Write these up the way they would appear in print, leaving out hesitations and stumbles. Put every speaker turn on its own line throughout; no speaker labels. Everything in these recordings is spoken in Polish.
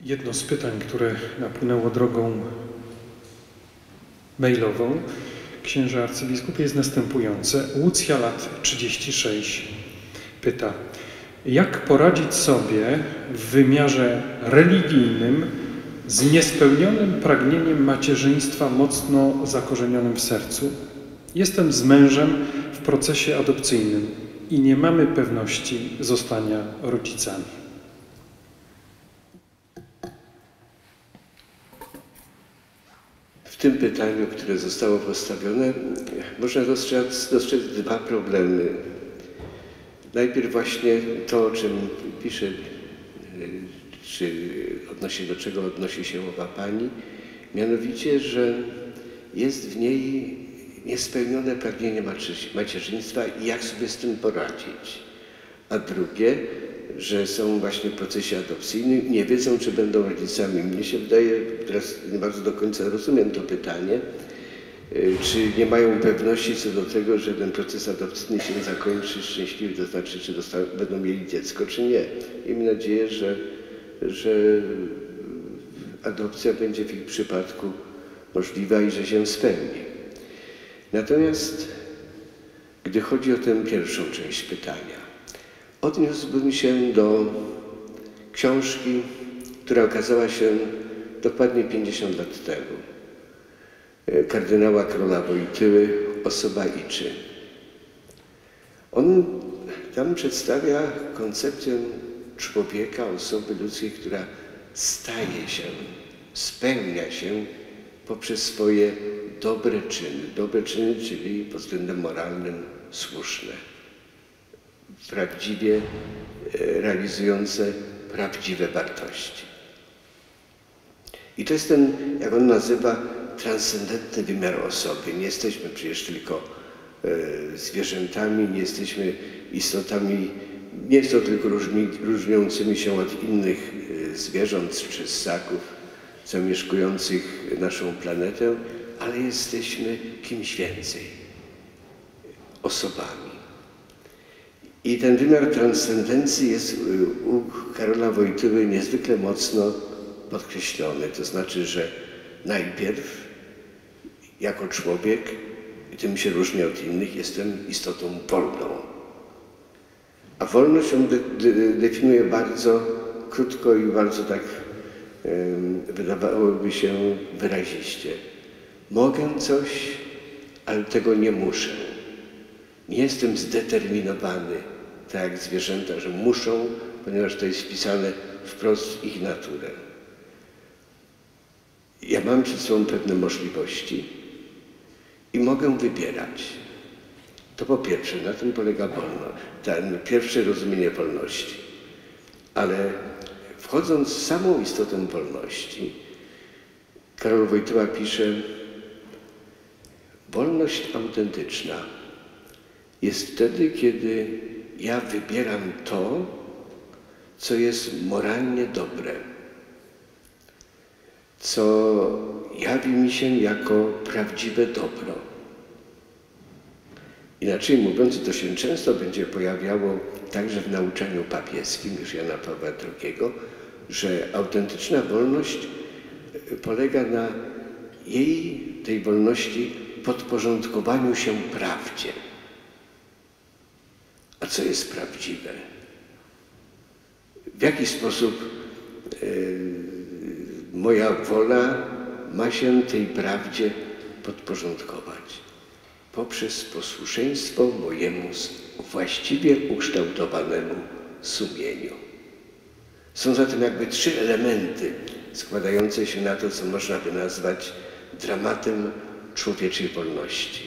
Jedno z pytań, które napłynęło drogą mailową księże arcybiskupie, jest następujące. Łucja, lat 36, pyta: jak poradzić sobie w wymiarze religijnym z niespełnionym pragnieniem macierzyństwa mocno zakorzenionym w sercu? Jestem z mężem w procesie adopcyjnym i nie mamy pewności zostania rodzicami.
W tym pytaniu, które zostało postawione, można dostrzec dwa problemy. Najpierw właśnie to, o czym pisze, czy do czego odnosi się owa pani, mianowicie, że jest w niej niespełnione pragnienie macierzyństwa i jak sobie z tym poradzić. A drugie, że są właśnie w procesie adopcyjnym i nie wiedzą, czy będą rodzicami. Mnie się wydaje, teraz nie bardzo do końca rozumiem to pytanie, czy nie mają pewności co do tego, że ten proces adopcyjny się zakończy szczęśliwie, to znaczy, czy będą mieli dziecko, czy nie. Miejmy nadzieję, że adopcja będzie w ich przypadku możliwa i że się spełni. Natomiast gdy chodzi o tę pierwszą część pytania, odniósłbym się do książki, która okazała się dokładnie 50 lat temu. Kardynała Karola Wojtyły Osoba i czyn. On tam przedstawia koncepcję człowieka, osoby ludzkiej, która staje się, spełnia się poprzez swoje dobre czyny, czyli pod względem moralnym słuszne, prawdziwie realizujące prawdziwe wartości. I to jest ten, jak on nazywa, transcendentny wymiar osoby. Nie jesteśmy przecież tylko zwierzętami, nie jesteśmy istotami, nie są tylko różniącymi się od innych zwierząt czy ssaków zamieszkujących naszą planetę, ale jesteśmy kimś więcej, osobami. I ten wymiar transcendencji jest u Karola Wojtyły niezwykle mocno podkreślony. To znaczy, że najpierw jako człowiek, i tym się różni od innych, jestem istotą wolną. A wolność on definiuje bardzo krótko i bardzo tak wydawałoby się wyraziście. Mogę coś, ale tego nie muszę. Nie jestem zdeterminowany, tak jak zwierzęta, że muszą, ponieważ to jest wpisane wprost w ich naturę. Ja mam przed sobą pewne możliwości i mogę wybierać. To po pierwsze, na tym polega wolność, pierwsze rozumienie wolności. Ale wchodząc w samą istotę wolności, Karol Wojtyła pisze: wolność autentyczna jest wtedy, kiedy ja wybieram to, co jest moralnie dobre, co jawi mi się jako prawdziwe dobro. Inaczej mówiąc, to się często będzie pojawiało także w nauczaniu papieskim, już Jana Pawła II, że autentyczna wolność polega na tej wolności, podporządkowaniu się prawdzie. A co jest prawdziwe? W jaki sposób moja wola ma się tej prawdzie podporządkować? Poprzez posłuszeństwo mojemu właściwie ukształtowanemu sumieniu. Są zatem jakby trzy elementy składające się na to, co można by nazwać dramatem człowieczej wolności.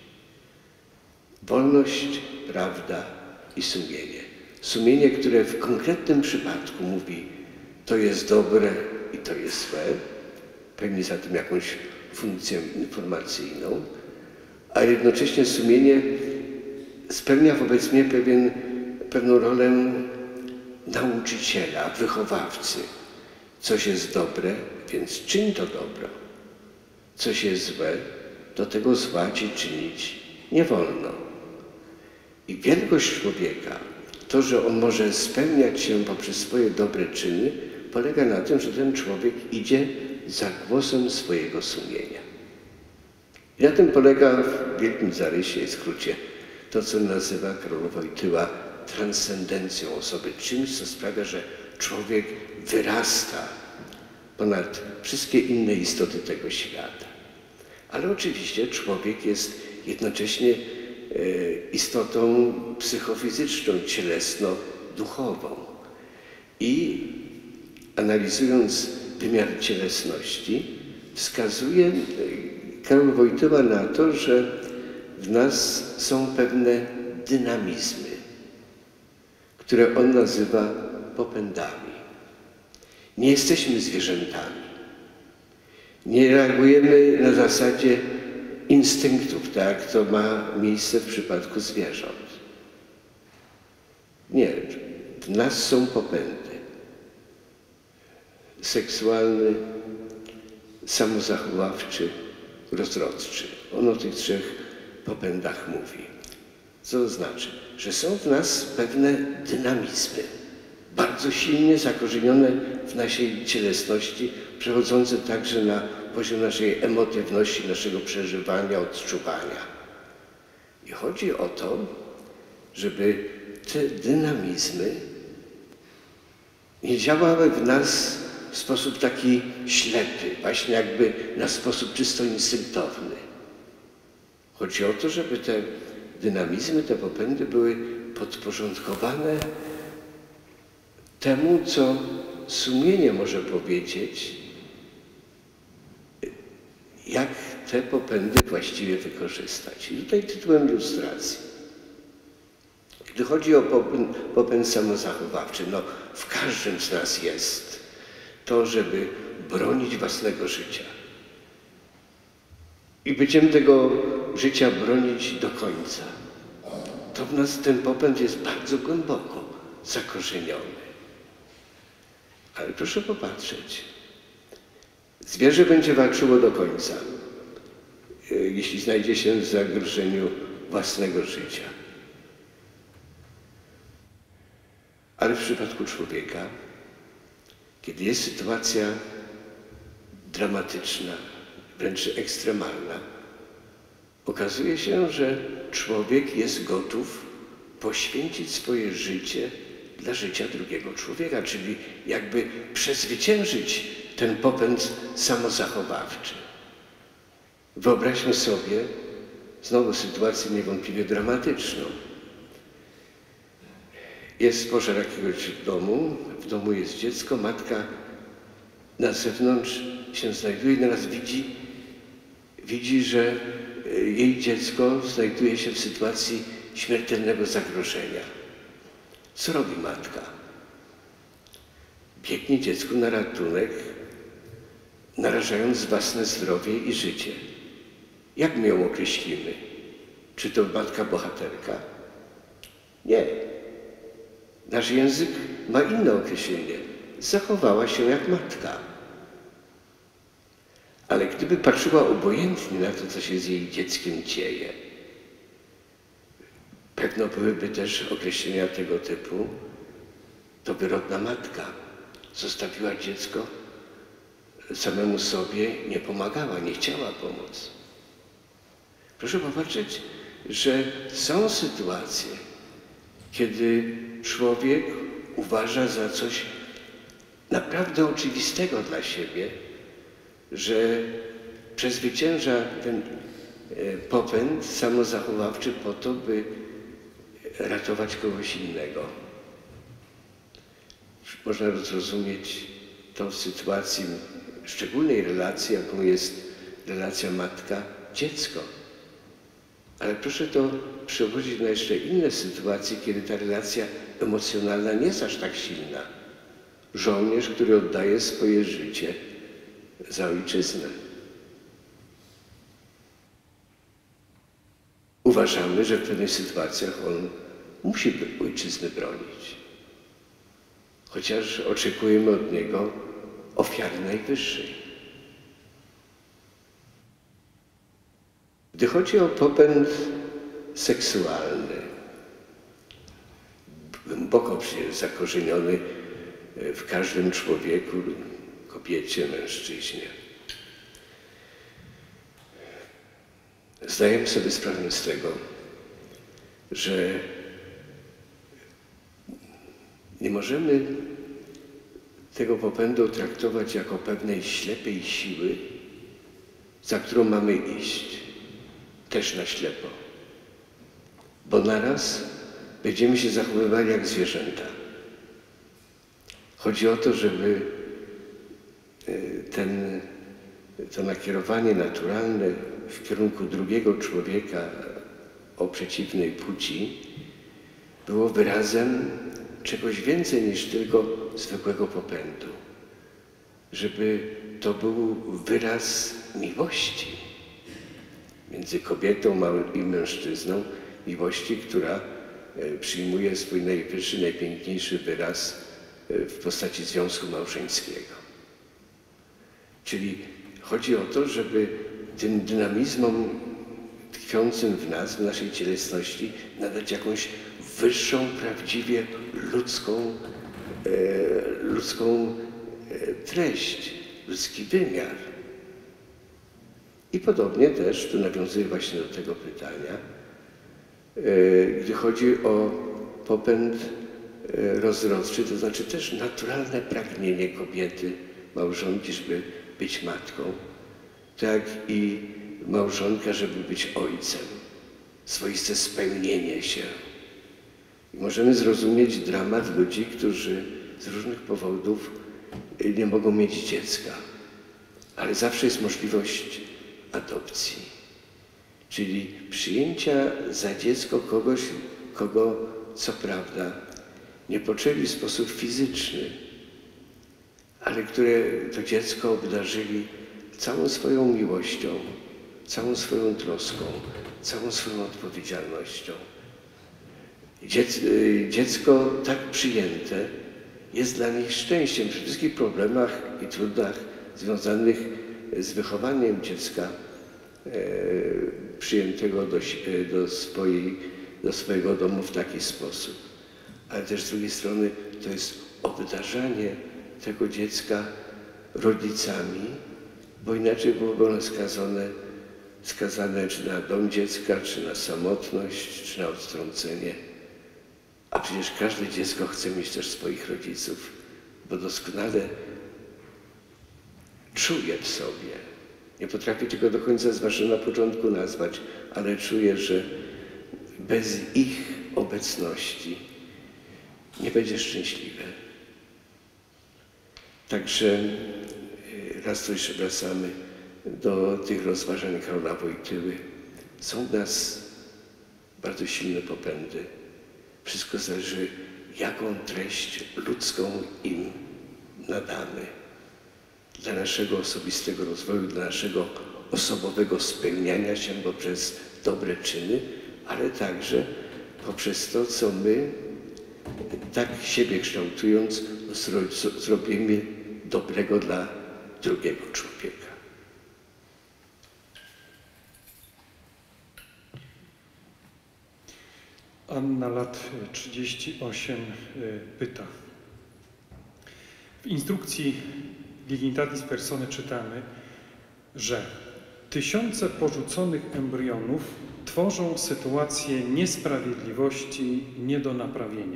Wolność, prawda i sumienie. Sumienie, które w konkretnym przypadku mówi, to jest dobre i to jest złe, pełni zatem jakąś funkcję informacyjną, a jednocześnie sumienie spełnia wobec mnie pewną rolę nauczyciela, wychowawcy. Coś jest dobre, więc czyń to dobro. Coś jest złe, do tego zła ci czynić nie wolno. I wielkość człowieka, to, że on może spełniać się poprzez swoje dobre czyny, polega na tym, że ten człowiek idzie za głosem swojego sumienia. I na tym polega w wielkim zarysie i skrócie to, co nazywa Karol Wojtyła transcendencją osoby, czymś, co sprawia, że człowiek wyrasta ponad wszystkie inne istoty tego świata. Ale oczywiście człowiek jest jednocześnie istotą psychofizyczną, cielesno-duchową. I analizując wymiar cielesności, wskazuje Karol Wojtyła na to, że w nas są pewne dynamizmy, które on nazywa popędami. Nie jesteśmy zwierzętami. Nie reagujemy na zasadzie instynktów, tak jak to ma miejsce w przypadku zwierząt. Nie, w nas są popędy. Seksualny, samozachowawczy, rozrodczy. On o tych trzech popędach mówi. Co to znaczy? Że są w nas pewne dynamizmy, bardzo silnie zakorzenione w naszej cielesności, przechodzące także na poziom naszej emotywności, naszego przeżywania, odczuwania. I chodzi o to, żeby te dynamizmy nie działały w nas w sposób taki ślepy, właśnie jakby na sposób czysto instynktowny. Chodzi o to, żeby te dynamizmy, te popędy były podporządkowane temu, co sumienie może powiedzieć, jak te popędy właściwie wykorzystać. I tutaj tytułem ilustracji. Gdy chodzi o popęd samozachowawczy, no w każdym z nas jest to, żeby bronić własnego życia. I będziemy tego życia bronić do końca. To w nas ten popęd jest bardzo głęboko zakorzeniony. Ale proszę popatrzeć. Zwierzę będzie walczyło do końca, jeśli znajdzie się w zagrożeniu własnego życia. Ale w przypadku człowieka, kiedy jest sytuacja dramatyczna, wręcz ekstremalna, okazuje się, że człowiek jest gotów poświęcić swoje życie dla życia drugiego człowieka, czyli jakby przezwyciężyć ten popęd samozachowawczy. Wyobraźmy sobie znowu sytuację niewątpliwie dramatyczną. Jest pożar jakiegoś domu, w domu jest dziecko, matka na zewnątrz się znajduje i naraz widzi, że jej dziecko znajduje się w sytuacji śmiertelnego zagrożenia. Co robi matka? Biegnie dziecku na ratunek, narażając własne zdrowie i życie. Jak my ją określimy? Czy to matka bohaterka? Nie. Nasz język ma inne określenie. Zachowała się jak matka. Ale gdyby patrzyła obojętnie na to, co się z jej dzieckiem dzieje, pewno byłyby też określenia tego typu. To wyrodna matka. Zostawiła dziecko samemu sobie, nie pomagała, nie chciała pomóc. Proszę popatrzeć, że są sytuacje, kiedy człowiek uważa za coś naprawdę oczywistego dla siebie, że przezwycięża ten popęd samozachowawczy po to, by ratować kogoś innego. Można zrozumieć to w sytuacji szczególnej relacji, jaką jest relacja matka-dziecko. Ale proszę to przełożyć na jeszcze inne sytuacje, kiedy ta relacja emocjonalna nie jest aż tak silna. Żołnierz, który oddaje swoje życie za ojczyznę. Uważamy, że w pewnych sytuacjach on musi ojczyzny bronić. Chociaż oczekujemy od niego ofiary najwyższej. Gdy chodzi o popęd seksualny, głęboko zakorzeniony w każdym człowieku, kobiecie, mężczyźnie. Zdajemy sobie sprawę z tego, że nie możemy tego popędu traktować jako pewnej ślepej siły, za którą mamy iść, też na ślepo. Bo naraz będziemy się zachowywali jak zwierzęta. Chodzi o to, żeby to nakierowanie naturalne w kierunku drugiego człowieka o przeciwnej płci było wyrazem czegoś więcej niż tylko zwykłego popędu. Żeby to był wyraz miłości między kobietą i mężczyzną, miłości, która przyjmuje swój najwyższy, najpiękniejszy wyraz w postaci związku małżeńskiego. Czyli chodzi o to, żeby tym dynamizmom tkwiącym w nas, w naszej cielesności, nadać jakąś wyższą, prawdziwie ludzką treść, ludzki wymiar. I podobnie też, tu nawiązuję właśnie do tego pytania, gdy chodzi o popęd rozrodczy, to znaczy też naturalne pragnienie kobiety, małżonki, żeby być matką, tak i małżonka, żeby być ojcem, swoiste spełnienie się. I możemy zrozumieć dramat ludzi, którzy z różnych powodów nie mogą mieć dziecka, ale zawsze jest możliwość adopcji, czyli przyjęcia za dziecko kogoś, kogo co prawda nie poczęli w sposób fizyczny, ale które to dziecko obdarzyli całą swoją miłością, całą swoją troską, całą swoją odpowiedzialnością. Dziecko tak przyjęte jest dla nich szczęściem przy wszystkich problemach i trudach związanych z wychowaniem dziecka przyjętego do swojego domu w taki sposób. Ale też z drugiej strony to jest obdarzanie tego dziecka rodzicami, bo inaczej byłoby ono skazane czy na dom dziecka, czy na samotność, czy na odtrącenie. A przecież każde dziecko chce mieć też swoich rodziców, bo doskonale czuje w sobie. Nie potrafię tego do końca zwłaszcza na początku nazwać, ale czuję, że bez ich obecności nie będzie szczęśliwe. Także raz to jeszcze wracamy do tych rozważań Karola Wojtyły. Są w nas bardzo silne popędy. Wszystko zależy, jaką treść ludzką im nadamy. Dla naszego osobistego rozwoju, dla naszego osobowego spełniania się poprzez dobre czyny, ale także poprzez to, co my, tak siebie kształtując, zrobimy dobrego dla drugiego człowieka.
Anna, lat 38, pyta. W instrukcji Dignitatis Personae czytamy, że tysiące porzuconych embrionów tworzą sytuację niesprawiedliwości nie do naprawienia.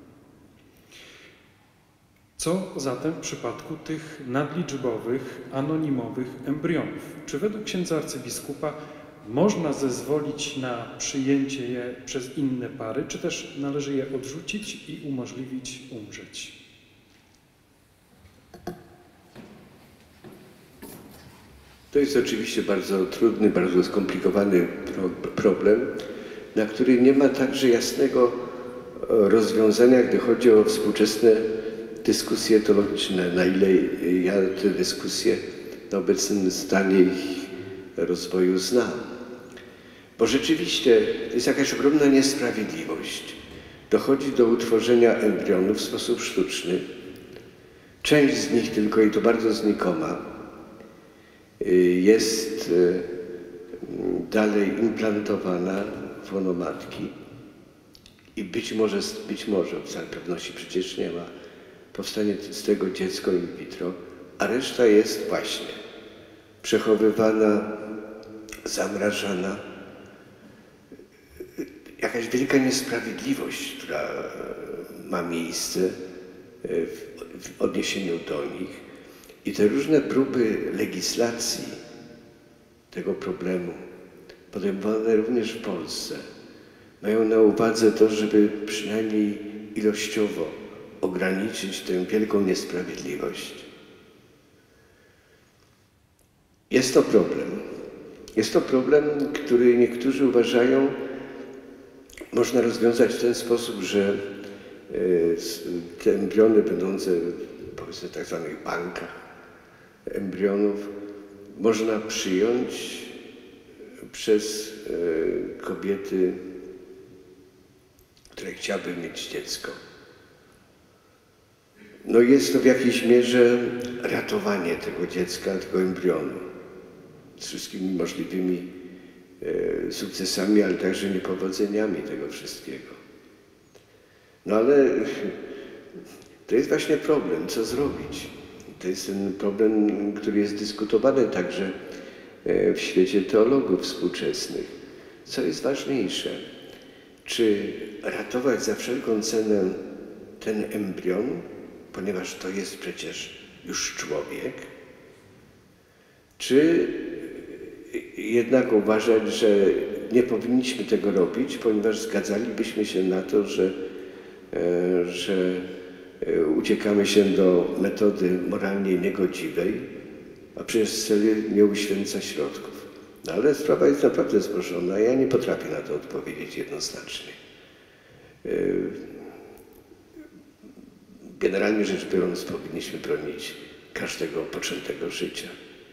Co zatem w przypadku tych nadliczbowych, anonimowych embrionów? Czy według księdza arcybiskupa można zezwolić na przyjęcie je przez inne pary, czy też należy je odrzucić i umożliwić umrzeć?
To jest oczywiście bardzo trudny, bardzo skomplikowany problem, na który nie ma także jasnego rozwiązania, gdy chodzi o współczesne dyskusje teologiczne, na ile ja te dyskusje na obecnym stanie ich rozwoju znam. Bo rzeczywiście to jest jakaś ogromna niesprawiedliwość. Dochodzi do utworzenia embrionów w sposób sztuczny. Część z nich tylko, i to bardzo znikoma, jest dalej implantowana w łono matki i być może, z całej pewności przecież nie ma, powstanie z tego dziecko in vitro, a reszta jest właśnie przechowywana, zamrażana. Jakaś wielka niesprawiedliwość, która ma miejsce w odniesieniu do nich. I te różne próby legislacji tego problemu, podejmowane również w Polsce, mają na uwadze to, żeby przynajmniej ilościowo ograniczyć tę wielką niesprawiedliwość. Jest to problem. Jest to problem, który niektórzy uważają, można rozwiązać w ten sposób, że te embriony będące, powiedzmy, w tak zwanych bankach embrionów można przyjąć przez kobiety, które chciałyby mieć dziecko. No jest to w jakiejś mierze ratowanie tego dziecka, tego embrionu z wszystkimi możliwymi sukcesami, ale także niepowodzeniami tego wszystkiego. No ale to jest właśnie problem, co zrobić. To jest ten problem, który jest dyskutowany także w świecie teologów współczesnych. Co jest ważniejsze? Czy ratować za wszelką cenę ten embrion, ponieważ to jest przecież już człowiek? Czy jednak uważać, że nie powinniśmy tego robić, ponieważ zgadzalibyśmy się na to, że uciekamy się do metody moralnie niegodziwej, a przecież cel nie uświęca środków. No ale sprawa jest naprawdę złożona. Ja nie potrafię na to odpowiedzieć jednoznacznie. Generalnie rzecz biorąc, powinniśmy bronić każdego poczętego życia.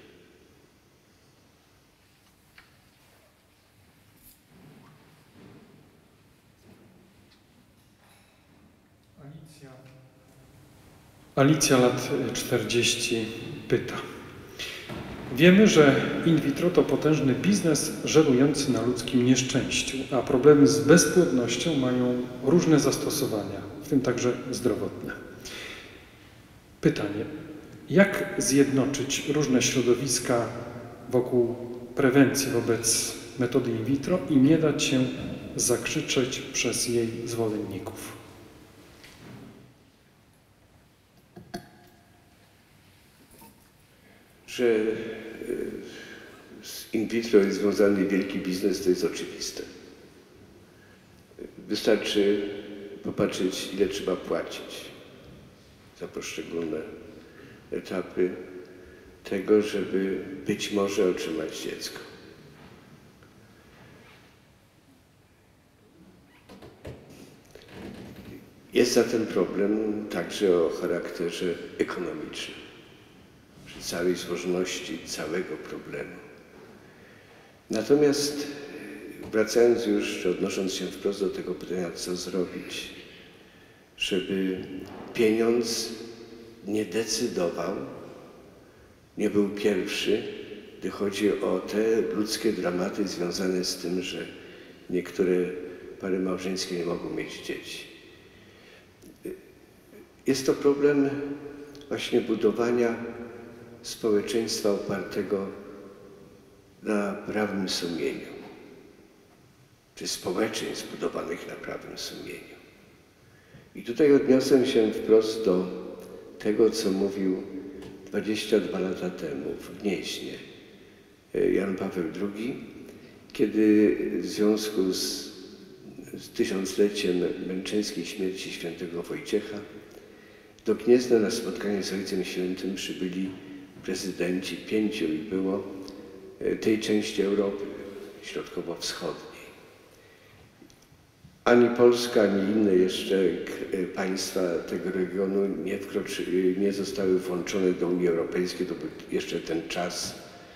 Alicja, lat 40, pyta. Wiemy, że in vitro to potężny biznes żerujący na ludzkim nieszczęściu, a problemy z bezpłodnością mają różne zastosowania, w tym także zdrowotne. Pytanie, jak zjednoczyć różne środowiska wokół prewencji wobec metody in vitro i nie dać się zakrzyczeć przez jej zwolenników?
Że z in vitro jest związany wielki biznes, to jest oczywiste. Wystarczy popatrzeć, ile trzeba płacić za poszczególne etapy tego, żeby być może otrzymać dziecko. Jest zatem problem także o charakterze ekonomicznym, przy całej złożoności całego problemu. Natomiast wracając już, czy odnosząc się wprost do tego pytania, co zrobić, żeby pieniądz nie decydował, nie był pierwszy, gdy chodzi o te ludzkie dramaty związane z tym, że niektóre pary małżeńskie nie mogą mieć dzieci. Jest to problem właśnie budowania społeczeństwa opartego na prawym sumieniu, czy społeczeństw budowanych na prawym sumieniu. I tutaj odniosę się wprost do tego, co mówił 22 lata temu w Gnieźnie Jan Paweł II, kiedy w związku z tysiącleciem męczeńskiej śmierci świętego Wojciecha do Gniezna na spotkanie z Ojcem Świętym przybyli prezydenci, 5 ich było, tej części Europy Środkowo-Wschodniej. Ani Polska, ani inne jeszcze państwa tego regionu nie zostały włączone do Unii Europejskiej. To był jeszcze ten czas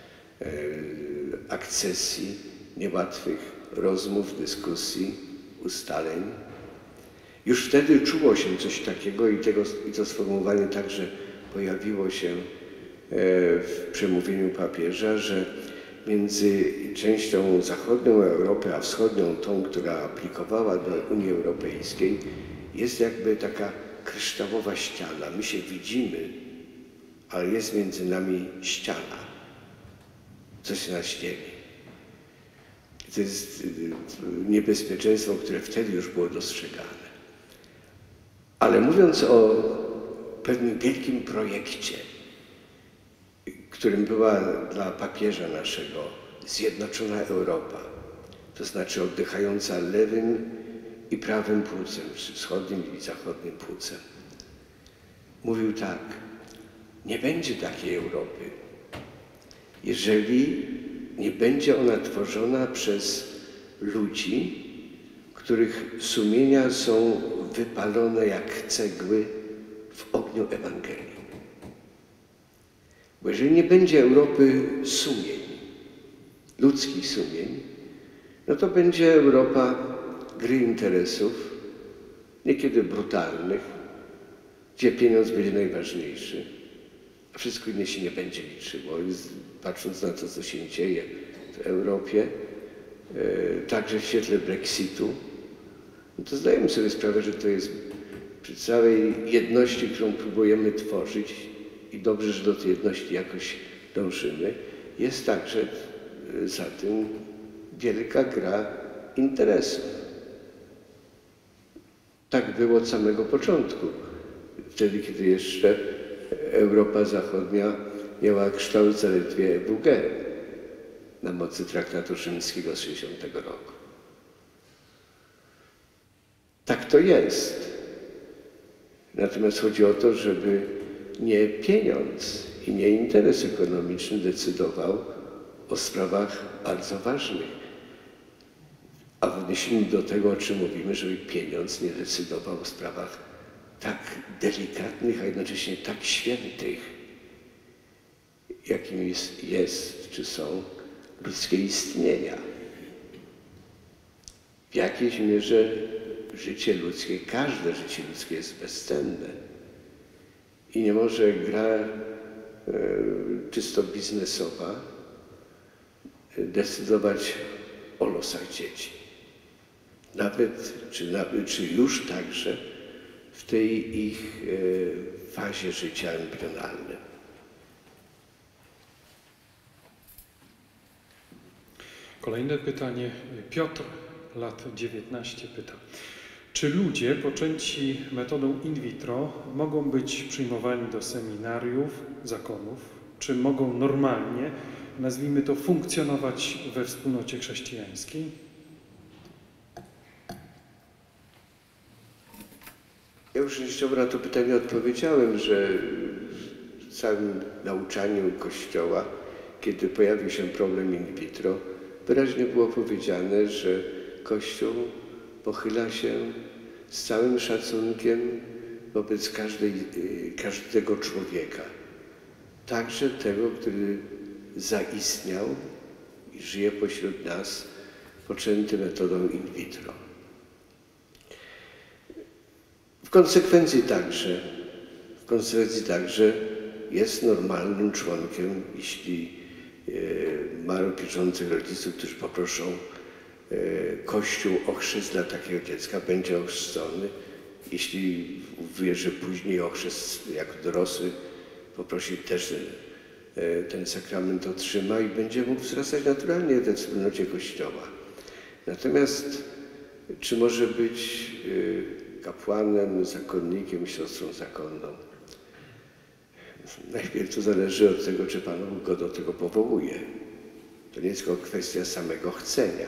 akcesji, niełatwych rozmów, dyskusji, ustaleń. Już wtedy czuło się coś takiego i to sformułowanie także pojawiło się w przemówieniu papieża, że między częścią zachodnią Europy, a wschodnią, tą, która aplikowała do Unii Europejskiej, jest jakby taka kryształowa ściana. My się widzimy, ale jest między nami ściana. Coś nas dzieli. To jest niebezpieczeństwo, które wtedy już było dostrzegane. Ale mówiąc o pewnym wielkim projekcie, którym była dla papieża naszego zjednoczona Europa, to znaczy oddychająca lewym i prawym płucem, czy wschodnim i zachodnim płucem, mówił tak: nie będzie takiej Europy, jeżeli nie będzie ona tworzona przez ludzi, których sumienia są wypalone jak cegły w ogniu Ewangelii. Bo jeżeli nie będzie Europy sumień, ludzkich sumień, no to będzie Europa gry interesów, niekiedy brutalnych, gdzie pieniądz będzie najważniejszy, a wszystko inne się nie będzie liczyło. Patrząc na to, co się dzieje w Europie, także w świetle Brexitu, no to zdajemy sobie sprawę, że to jest przy całej jedności, którą próbujemy tworzyć, i dobrze, że do tej jedności jakoś dążymy, jest także za tym wielka gra interesów. Tak było od samego początku, wtedy, kiedy jeszcze Europa Zachodnia miała kształt zaledwie EWG na mocy traktatu rzymskiego z 60 roku. Tak to jest. Natomiast chodzi o to, żeby nie pieniądz i nie interes ekonomiczny decydował o sprawach bardzo ważnych. A w odniesieniu do tego, o czym mówimy, żeby pieniądz nie decydował o sprawach tak delikatnych, a jednocześnie tak świętych, jakim jest czy są ludzkie istnienia. W jakiejś mierze życie ludzkie, każde życie ludzkie jest bezcenne i nie może gra czysto biznesowa decydować o losach dzieci. Czy już także w tej ich fazie życia embrionalnym.
Kolejne pytanie. Piotr, lat 19, pyta: czy ludzie poczęci metodą in vitro mogą być przyjmowani do seminariów, zakonów? Czy mogą normalnie, nazwijmy to, funkcjonować we wspólnocie chrześcijańskiej?
Ja już częściowo na to pytanie odpowiedziałem, że w całym nauczaniu Kościoła, kiedy pojawił się problem in vitro, wyraźnie było powiedziane, że Kościół pochyla się z całym szacunkiem wobec każdego człowieka, także tego, który zaistniał i żyje pośród nas, poczęty metodą in vitro. W konsekwencji także jest normalnym członkiem, jeśli ma opieczących rodziców, którzy poproszą Kościół o chrzest dla takiego dziecka, będzie ochrzczony. Jeśli wierzy później o chrzest jako dorosły, poprosi też ten sakrament otrzyma i będzie mógł wzrastać naturalnie we wspólnocie Kościoła. Natomiast czy może być kapłanem, zakonnikiem, siostrą zakonną? Najpierw to zależy od tego, czy Pan Bóg go do tego powołuje. To nie jest tylko kwestia samego chcenia.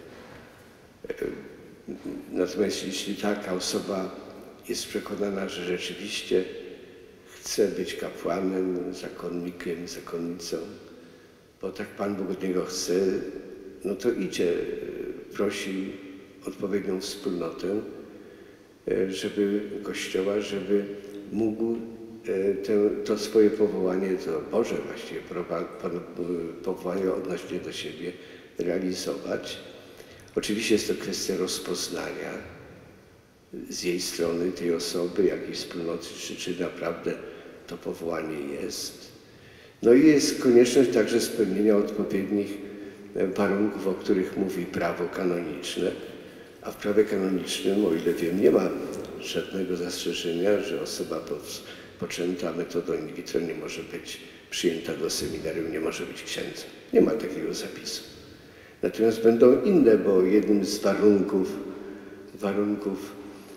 Natomiast jeśli taka osoba jest przekonana, że rzeczywiście chce być kapłanem, zakonnikiem, zakonnicą, bo tak Pan Bóg od niego chce, no to idzie, prosi odpowiednią wspólnotę, Kościoła, żeby mógł to swoje powołanie, to Boże właściwie powołanie odnośnie do siebie realizować. Oczywiście jest to kwestia rozpoznania z jej strony tej osoby, jakiej wspólnoty, czy naprawdę to powołanie jest. No i jest konieczność także spełnienia odpowiednich warunków, o których mówi prawo kanoniczne, a w prawie kanonicznym, o ile wiem, nie ma żadnego zastrzeżenia, że osoba poczęta metodą in vitro nie może być przyjęta do seminarium, nie może być księdzem. Nie ma takiego zapisu. Natomiast będą inne, bo jednym z warunków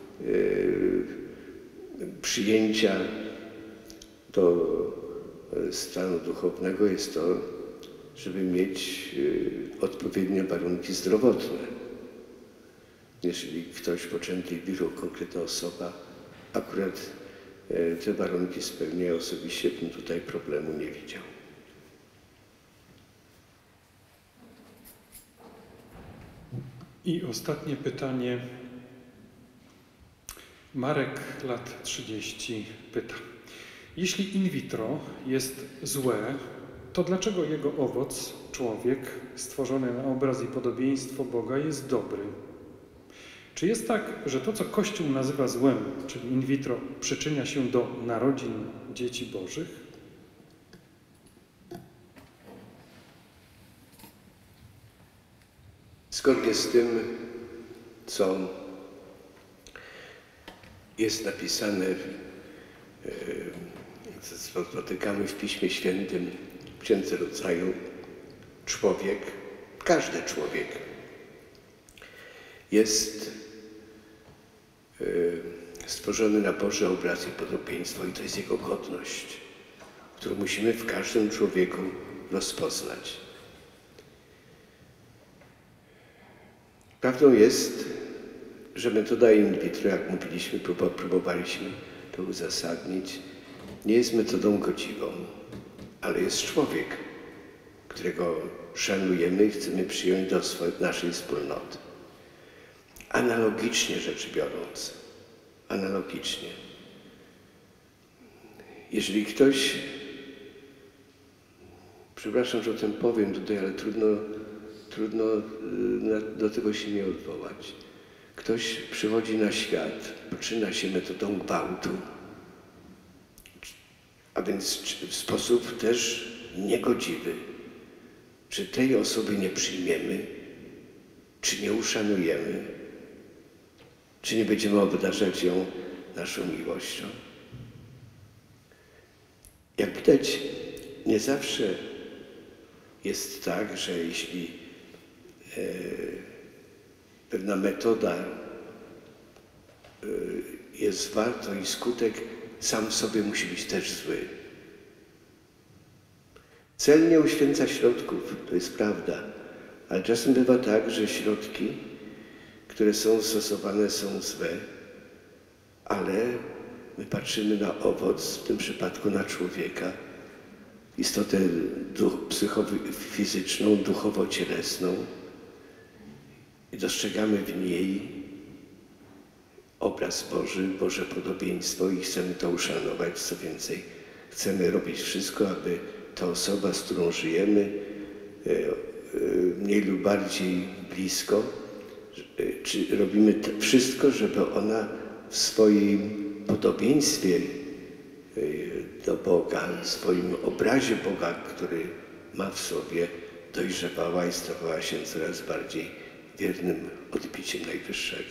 przyjęcia do stanu duchownego jest to, żeby mieć odpowiednie warunki zdrowotne. Jeżeli ktoś poczęty i biuro, konkretna osoba akurat te warunki spełnia, osobiście bym tutaj problemu nie widział.
I ostatnie pytanie. Marek, lat 30, pyta. Jeśli in vitro jest złe, to dlaczego jego owoc, człowiek, stworzony na obraz i podobieństwo Boga, jest dobry? Czy jest tak, że to, co Kościół nazywa złem, czyli in vitro, przyczynia się do narodzin dzieci bożych?
Zgodnie z tym, co jest napisane, co spotykamy w Piśmie Świętym, w Księdze Rodzaju, człowiek, każdy człowiek jest stworzony na Boży obraz i podobieństwo i to jest jego godność, którą musimy w każdym człowieku rozpoznać. Prawdą jest, że metoda in vitro, jak mówiliśmy, próbowaliśmy to uzasadnić, nie jest metodą godziwą, ale jest człowiek, którego szanujemy i chcemy przyjąć do naszej wspólnoty. Analogicznie rzecz biorąc, jeżeli ktoś, przepraszam, że o tym powiem tutaj, ale trudno do tego się nie odwołać. Ktoś przychodzi na świat, poczyna się metodą gwałtu, a więc w sposób też niegodziwy. Czy tej osoby nie przyjmiemy, czy nie uszanujemy, czy nie będziemy obdarzać ją naszą miłością? Jak widać, nie zawsze jest tak, że jeśli pewna metoda jest zła, to i skutek sam w sobie musi być też zły. Cel nie uświęca środków, to jest prawda, ale czasem bywa tak, że środki, które są stosowane, są złe, ale my patrzymy na owoc, w tym przypadku na człowieka, istotę psychofizyczną, duchowo-cielesną i dostrzegamy w niej obraz Boży, Boże podobieństwo i chcemy to uszanować. Co więcej, chcemy robić wszystko, aby ta osoba, z którą żyjemy, mniej lub bardziej blisko, czy robimy wszystko, żeby ona w swoim podobieństwie do Boga, w swoim obrazie Boga, który ma w sobie, dojrzewała i stawała się coraz bardziej wiernym odbiciem Najwyższego.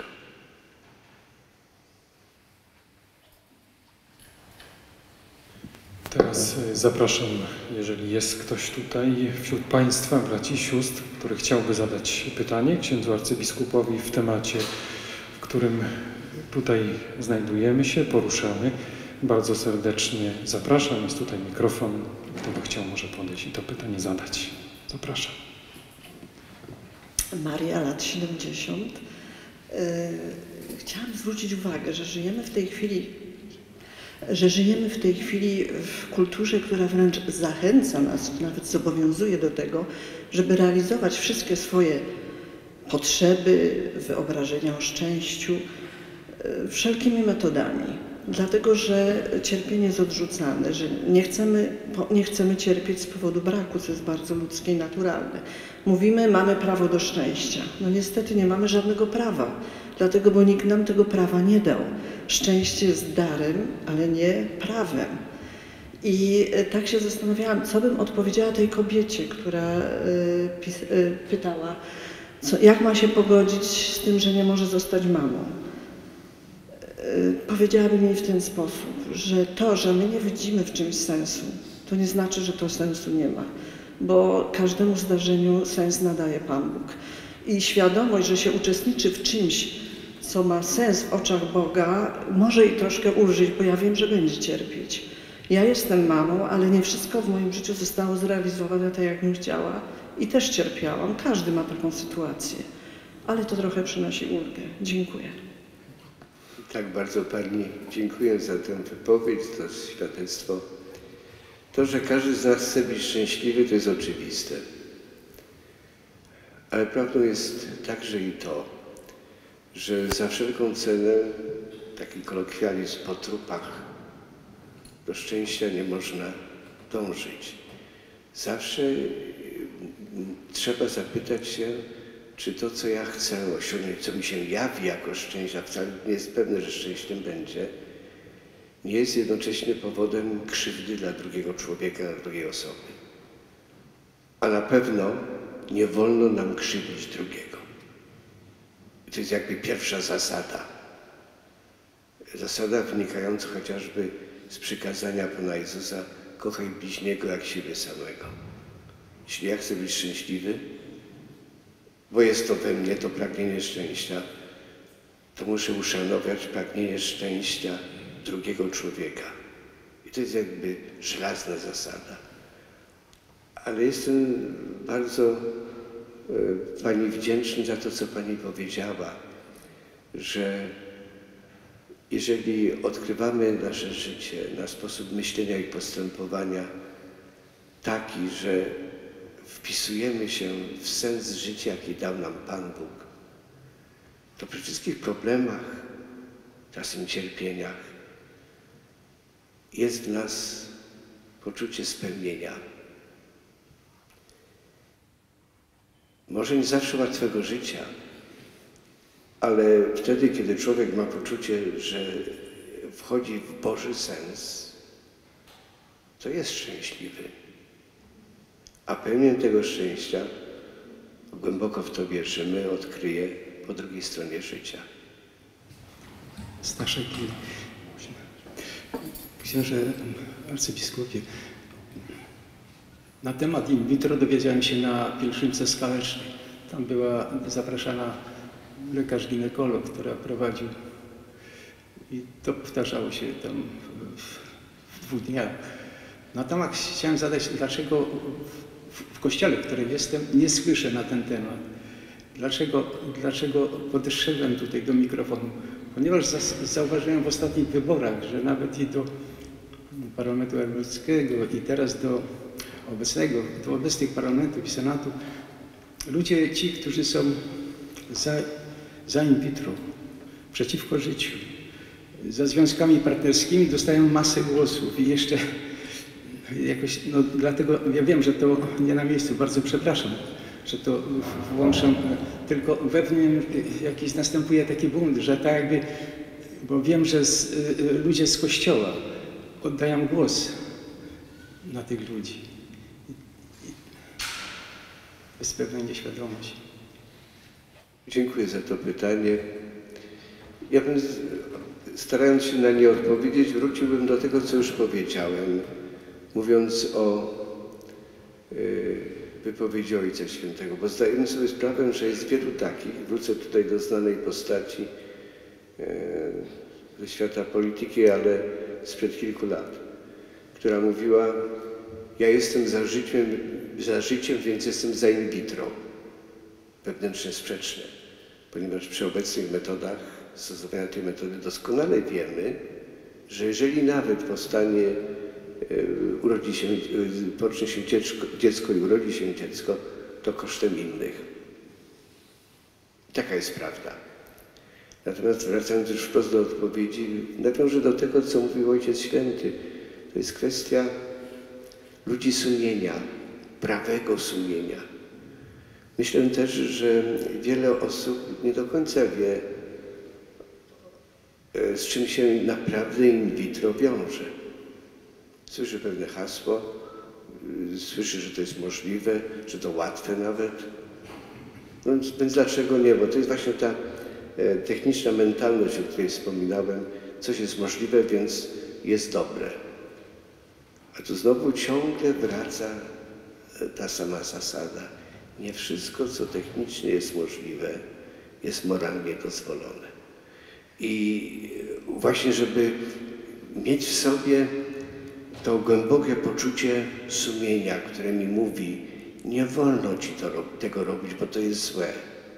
Teraz zapraszam, jeżeli jest ktoś tutaj wśród Państwa, braci i sióstr, który chciałby zadać pytanie księdzu arcybiskupowi w temacie, w którym tutaj znajdujemy się, poruszamy. Bardzo serdecznie zapraszam. Jest tutaj mikrofon. Kto by chciał, może podejść i to pytanie zadać. Zapraszam.
Maria, lat 70. Chciałam zwrócić uwagę, że żyjemy w tej chwili w kulturze, która wręcz zachęca nas, nawet zobowiązuje do tego, żeby realizować wszystkie swoje potrzeby, wyobrażenia o szczęściu wszelkimi metodami. Dlatego, że cierpienie jest odrzucane, że nie chcemy cierpieć z powodu braku, co jest bardzo ludzkie i naturalne. Mówimy, mamy prawo do szczęścia. No niestety nie mamy żadnego prawa, dlatego, bo nikt nam tego prawa nie dał. Szczęście jest darem, ale nie prawem. I tak się zastanawiałam, co bym odpowiedziała tej kobiecie, która pytała, jak ma się pogodzić z tym, że nie może zostać mamą. powiedziałabym jej w ten sposób, że to, że my nie widzimy w czymś sensu, to nie znaczy, że to sensu nie ma, bo każdemu zdarzeniu sens nadaje Pan Bóg. I świadomość, że się uczestniczy w czymś, co ma sens w oczach Boga, może jej troszkę ulżyć, bo ja wiem, że będzie cierpieć. Ja jestem mamą, ale nie wszystko w moim życiu zostało zrealizowane tak, jak bym chciała i też cierpiałam. Każdy ma taką sytuację, ale to trochę przynosi ulgę. Dziękuję.
Tak bardzo Pani dziękuję za tę wypowiedź, to świadectwo. To, że każdy z nas chce być szczęśliwy, to jest oczywiste. Ale prawdą jest także i to, że za wszelką cenę, taki kolokwializm po trupach, do szczęścia nie można dążyć. Zawsze trzeba zapytać się, czy to, co ja chcę osiągnąć, co mi się jawi jako szczęście, a wcale nie jest pewne, że szczęściem będzie, nie jest jednocześnie powodem krzywdy dla drugiego człowieka, dla drugiej osoby. A na pewno nie wolno nam krzywdzić drugiego. I to jest jakby pierwsza zasada. Zasada wynikająca chociażby z przykazania Pana Jezusa: kochaj bliźniego jak siebie samego. Jeśli ja chcę być szczęśliwy, bo jest to we mnie to pragnienie szczęścia, to muszę uszanować pragnienie szczęścia drugiego człowieka. I to jest jakby żelazna zasada. Ale jestem bardzo Pani wdzięczny za to, co Pani powiedziała, że jeżeli odkrywamy nasze życie, nasz sposób myślenia i postępowania taki, że wpisujemy się w sens życia, jaki dał nam Pan Bóg, to przy wszystkich problemach, czasem cierpieniach, jest w nas poczucie spełnienia. Może nie zawsze łatwego życia, ale wtedy, kiedy człowiek ma poczucie, że wchodzi w Boży sens, to jest szczęśliwy. A pełnię tego szczęścia, głęboko w to wierzymy, odkryje po drugiej stronie życia.
Staszek i księże arcybiskupie, na temat in vitro dowiedziałem się na pielgrzymce skalecznej. Tam była zapraszana lekarz ginekolog, która prowadził i to powtarzało się tam w 2 dniach. Na temat chciałem zadać, dlaczego w kościele, w którym jestem, nie słyszę na ten temat. Dlaczego podeszedłem tutaj do mikrofonu? Ponieważ zauważyłem w ostatnich wyborach, że nawet i do Parlamentu Europejskiego i teraz do obecnych parlamentów i senatu, ludzie ci, którzy są za in vitro, przeciwko życiu, za związkami partnerskimi, dostają masę głosów i jeszcze jakoś, no dlatego ja wiem, że to nie na miejscu, bardzo przepraszam, że to włączam, tylko we mnie jakiś następuje taki bunt, że tak jakby, bo wiem, że ludzie z Kościoła oddają głos na tych ludzi. Jest pewna nieświadomość.
Dziękuję za to pytanie. Ja bym, starając się na nie odpowiedzieć, wróciłbym do tego, co już powiedziałem, mówiąc o wypowiedzi Ojca Świętego, bo zdajemy sobie sprawę, że jest wielu takich, wrócę tutaj do znanej postaci ze świata polityki, ale sprzed kilku lat, która mówiła: ja jestem za życiem, więc jestem za in vitro. Wewnętrznie sprzeczne, ponieważ przy obecnych metodach stosowania tej metody doskonale wiemy, że jeżeli nawet pocznie się dziecko i urodzi się dziecko, to kosztem innych. I taka jest prawda. Natomiast wracając już wprost do odpowiedzi, nawiążę do tego, co mówił Ojciec Święty. To jest kwestia ludzi sumienia, prawego sumienia. Myślę też, że wiele osób nie do końca wie, z czym się naprawdę in vitro wiąże. Słyszy pewne hasło, słyszy, że to jest możliwe, że to łatwe nawet. Więc dlaczego nie? Bo to jest właśnie ta techniczna mentalność, o której wspominałem, coś jest możliwe, więc jest dobre. A tu znowu ciągle wraca ta sama zasada. Nie wszystko, co technicznie jest możliwe, jest moralnie dozwolone. I właśnie, żeby mieć w sobie to głębokie poczucie sumienia, które mi mówi, nie wolno ci tego robić, bo to jest złe.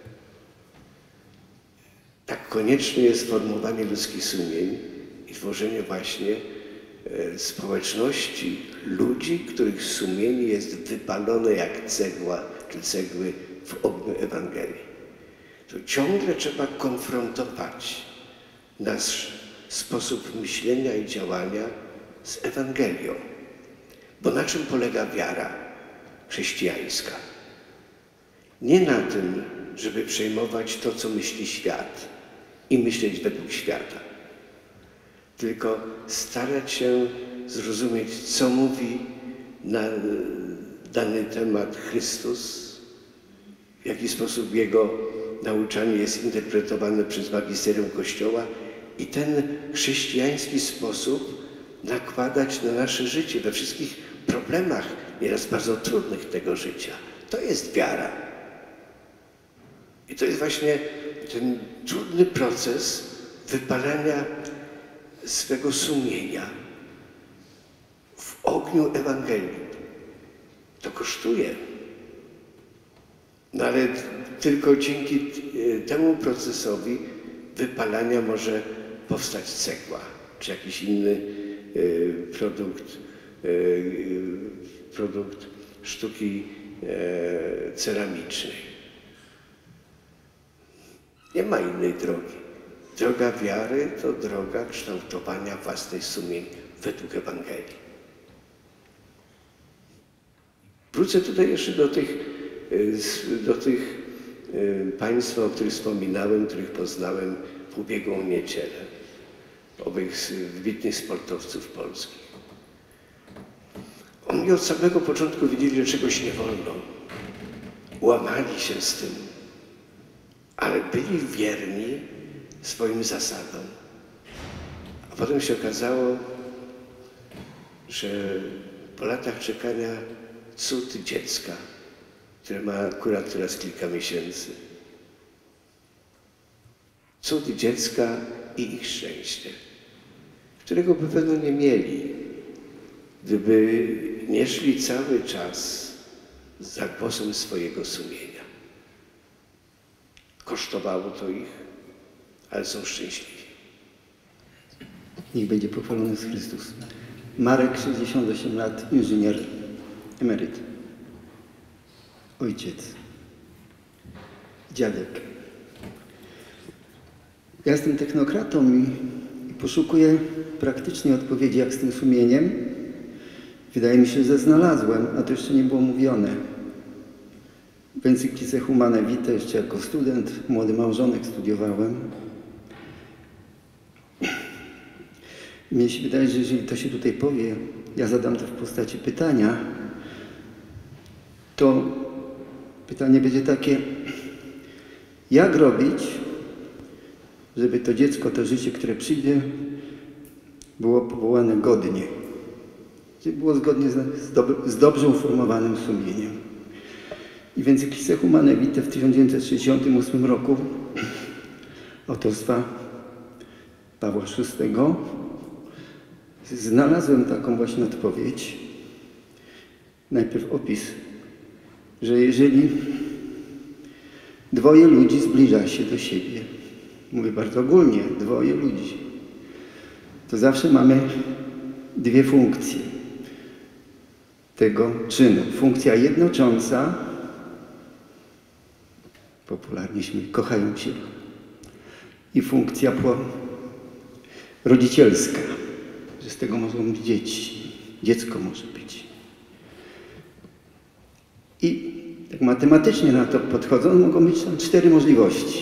Tak konieczne jest formowanie ludzkich sumień i tworzenie właśnie społeczności ludzi, których sumienie jest wypalone jak cegła czy cegły w ogniu Ewangelii. To ciągle trzeba konfrontować nasz sposób myślenia i działania z Ewangelią. Bo na czym polega wiara chrześcijańska? Nie na tym, żeby przejmować to, co myśli świat i myśleć według świata, tylko starać się zrozumieć, co mówi na dany temat Chrystus, w jaki sposób Jego nauczanie jest interpretowane przez magisterium Kościoła i ten chrześcijański sposób nakładać na nasze życie we wszystkich problemach, nieraz bardzo trudnych tego życia. To jest wiara. I to jest właśnie ten trudny proces wypalania swego sumienia w ogniu Ewangelii. To kosztuje. No ale tylko dzięki temu procesowi wypalania może powstać cegła, czy jakiś inny produkt sztuki ceramicznej. Nie ma innej drogi. Droga wiary to droga kształtowania własnych sumień według Ewangelii. Wrócę tutaj jeszcze do tych państwa, o których wspominałem, których poznałem w ubiegłą niedzielę, owych wybitnych sportowców polskich. Oni od samego początku widzieli, że czegoś nie wolno. Łamali się z tym, ale byli wierni swoim zasadom. A potem się okazało, że po latach czekania cud dziecka, które ma akurat teraz kilka miesięcy. Cud dziecka i ich szczęście, którego by pewno nie mieli, gdyby nie szli cały czas za głosem swojego sumienia. Kosztowało to ich, ale są szczęśliwi.
Niech będzie pochwalony Chrystus. Marek, 68 lat, inżynier, emeryt. Ojciec. Dziadek. Ja jestem technokratą i poszukuję praktycznie odpowiedzi, jak z tym sumieniem. Wydaje mi się, że znalazłem, a to jeszcze nie było mówione. W encyklice Humanae Vitae jeszcze jako student, młody małżonek studiowałem. Mnie się wydaje, że jeżeli to się tutaj powie, ja zadam to w postaci pytania, to pytanie będzie takie, jak robić, żeby to dziecko, to życie, które przyjdzie, było powołane godnie. Żeby było zgodnie z dobrze uformowanym sumieniem. I w encyklice Humanae Vitae w 1968 roku autorstwa Pawła VI znalazłem taką właśnie odpowiedź. Najpierw opis, że jeżeli dwoje ludzi zbliża się do siebie, mówię bardzo ogólnie, dwoje ludzi, to zawsze mamy dwie funkcje tego czynu. Funkcja jednocząca, popularnie się mówi, kochają się, i funkcja rodzicielska, że z tego mogą być dzieci, dziecko może być. I tak matematycznie na to podchodząc, mogą być tam 4 możliwości.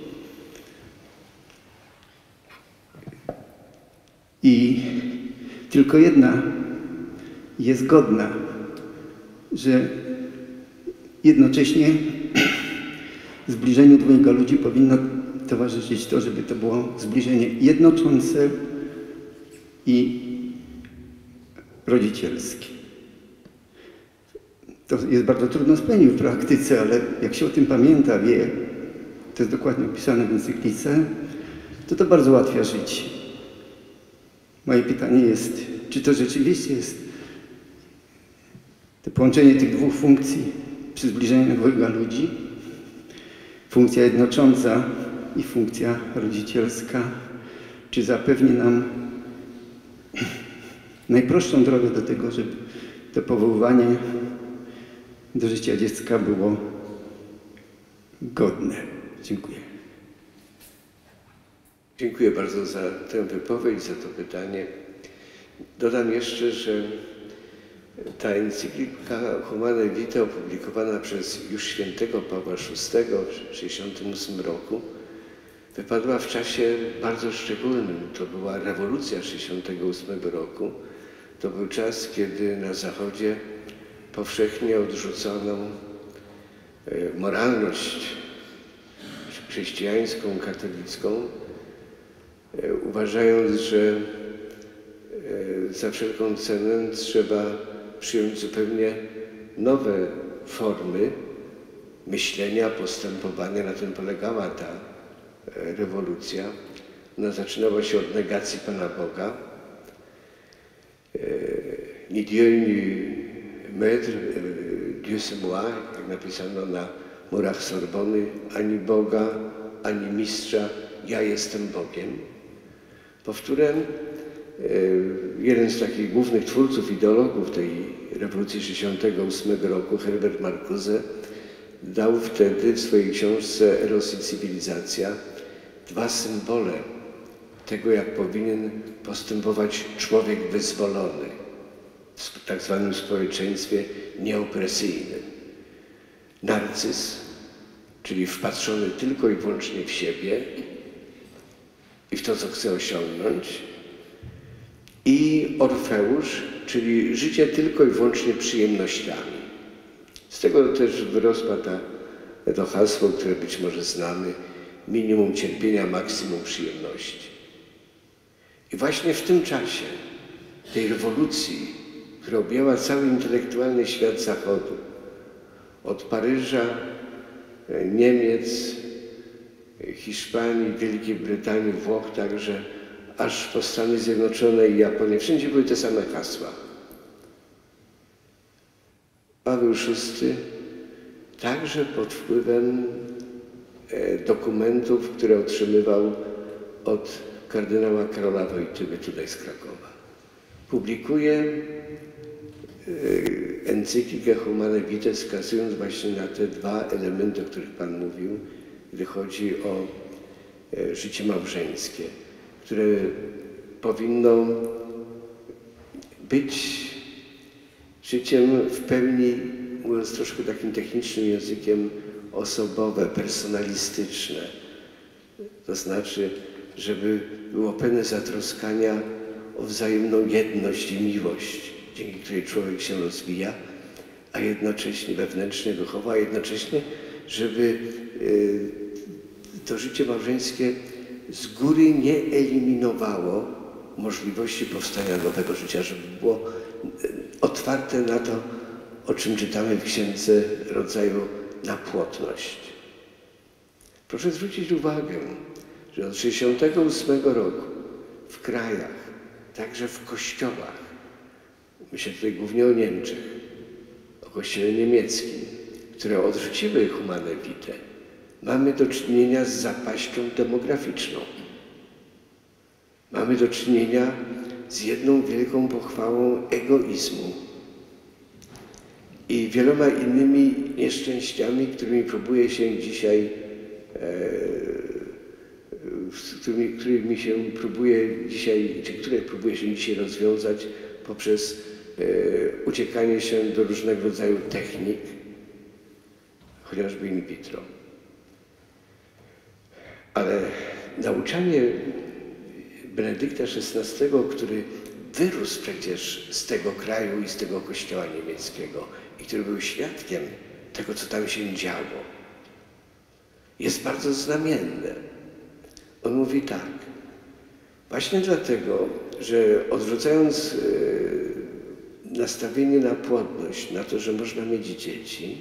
I tylko jedna jest godna, że jednocześnie zbliżeniu dwojga ludzi powinno towarzyszyć to, żeby to było zbliżenie jednoczące i rodzicielskie. To jest bardzo trudno spełnić w praktyce, ale jak się o tym pamięta, wie, to jest dokładnie opisane w encyklice, to bardzo ułatwia życie. Moje pytanie jest, czy to rzeczywiście jest to połączenie tych dwóch funkcji przy zbliżeniu dwojga ludzi, funkcja jednocząca i funkcja rodzicielska, czy zapewni nam najprostszą drogę do tego, żeby to powoływanie do życia dziecka było godne. Dziękuję.
Dziękuję bardzo za tę wypowiedź, za to pytanie. Dodam jeszcze, że ta encyklika Humanae Vitae opublikowana przez już świętego Pawła VI w 1968 roku wypadła w czasie bardzo szczególnym. To była rewolucja 1968 roku. To był czas, kiedy na Zachodzie powszechnie odrzucono moralność chrześcijańską, katolicką, uważając, że za wszelką cenę trzeba przyjąć zupełnie nowe formy myślenia, postępowania. Na tym polegała ta rewolucja. Ona zaczynała się od negacji Pana Boga. Ni Dieu, ni maître, Dieu c'est moi, jak napisano na murach Sorbony, ani Boga, ani mistrza, ja jestem Bogiem. Powtórem jeden z takich głównych twórców, ideologów tej rewolucji 1968 roku, Herbert Marcuse, dał wtedy w swojej książce Eros i cywilizacja dwa symbole tego, jak powinien postępować człowiek wyzwolony w tak zwanym społeczeństwie nieopresyjnym. Narcyz, czyli wpatrzony tylko i wyłącznie w siebie i w to, co chce osiągnąć, i Orfeusz, czyli życie tylko i wyłącznie przyjemnościami. Z tego też wyrosła to hasło, które być może znamy, minimum cierpienia, maksimum przyjemności. I właśnie w tym czasie tej rewolucji, która objęła cały intelektualny świat Zachodu, od Paryża, Niemiec, Hiszpanii, Wielkiej Brytanii, Włoch także, aż po Stany Zjednoczone i Japonię, wszędzie były te same hasła. Paweł VI także pod wpływem dokumentów, które otrzymywał od kardynała Karola Wojtyły tutaj z Krakowa, publikuje encyklikę Humanae Vitae, wskazując właśnie na te dwa elementy, o których Pan mówił, gdy chodzi o życie małżeńskie, które powinno być życiem w pełni, mówiąc troszkę takim technicznym językiem, osobowe, personalistyczne. To znaczy, żeby było pełne zatroskania o wzajemną jedność i miłość, dzięki której człowiek się rozwija, a jednocześnie wewnętrznie, duchowo, a jednocześnie, żeby to życie małżeńskie z góry nie eliminowało możliwości powstania nowego życia, żeby było otwarte na to, o czym czytamy w Księdze Rodzaju, na płodność. Proszę zwrócić uwagę, że od 1968 roku w krajach, także w kościołach, myślę tutaj głównie o Niemczech, o kościele niemieckim, które odrzuciły Humanae Vitae, mamy do czynienia z zapaścią demograficzną. Mamy do czynienia z jedną wielką pochwałą egoizmu i wieloma innymi nieszczęściami, którymi próbuje się dzisiaj, które próbuje się dzisiaj rozwiązać poprzez uciekanie się do różnego rodzaju technik, chociażby in vitro. Ale nauczanie Benedykta XVI, który wyrósł przecież z tego kraju i z tego kościoła niemieckiego i który był świadkiem tego, co tam się działo, jest bardzo znamienne. On mówi tak. Właśnie dlatego, że odrzucając nastawienie na płodność, na to, że można mieć dzieci,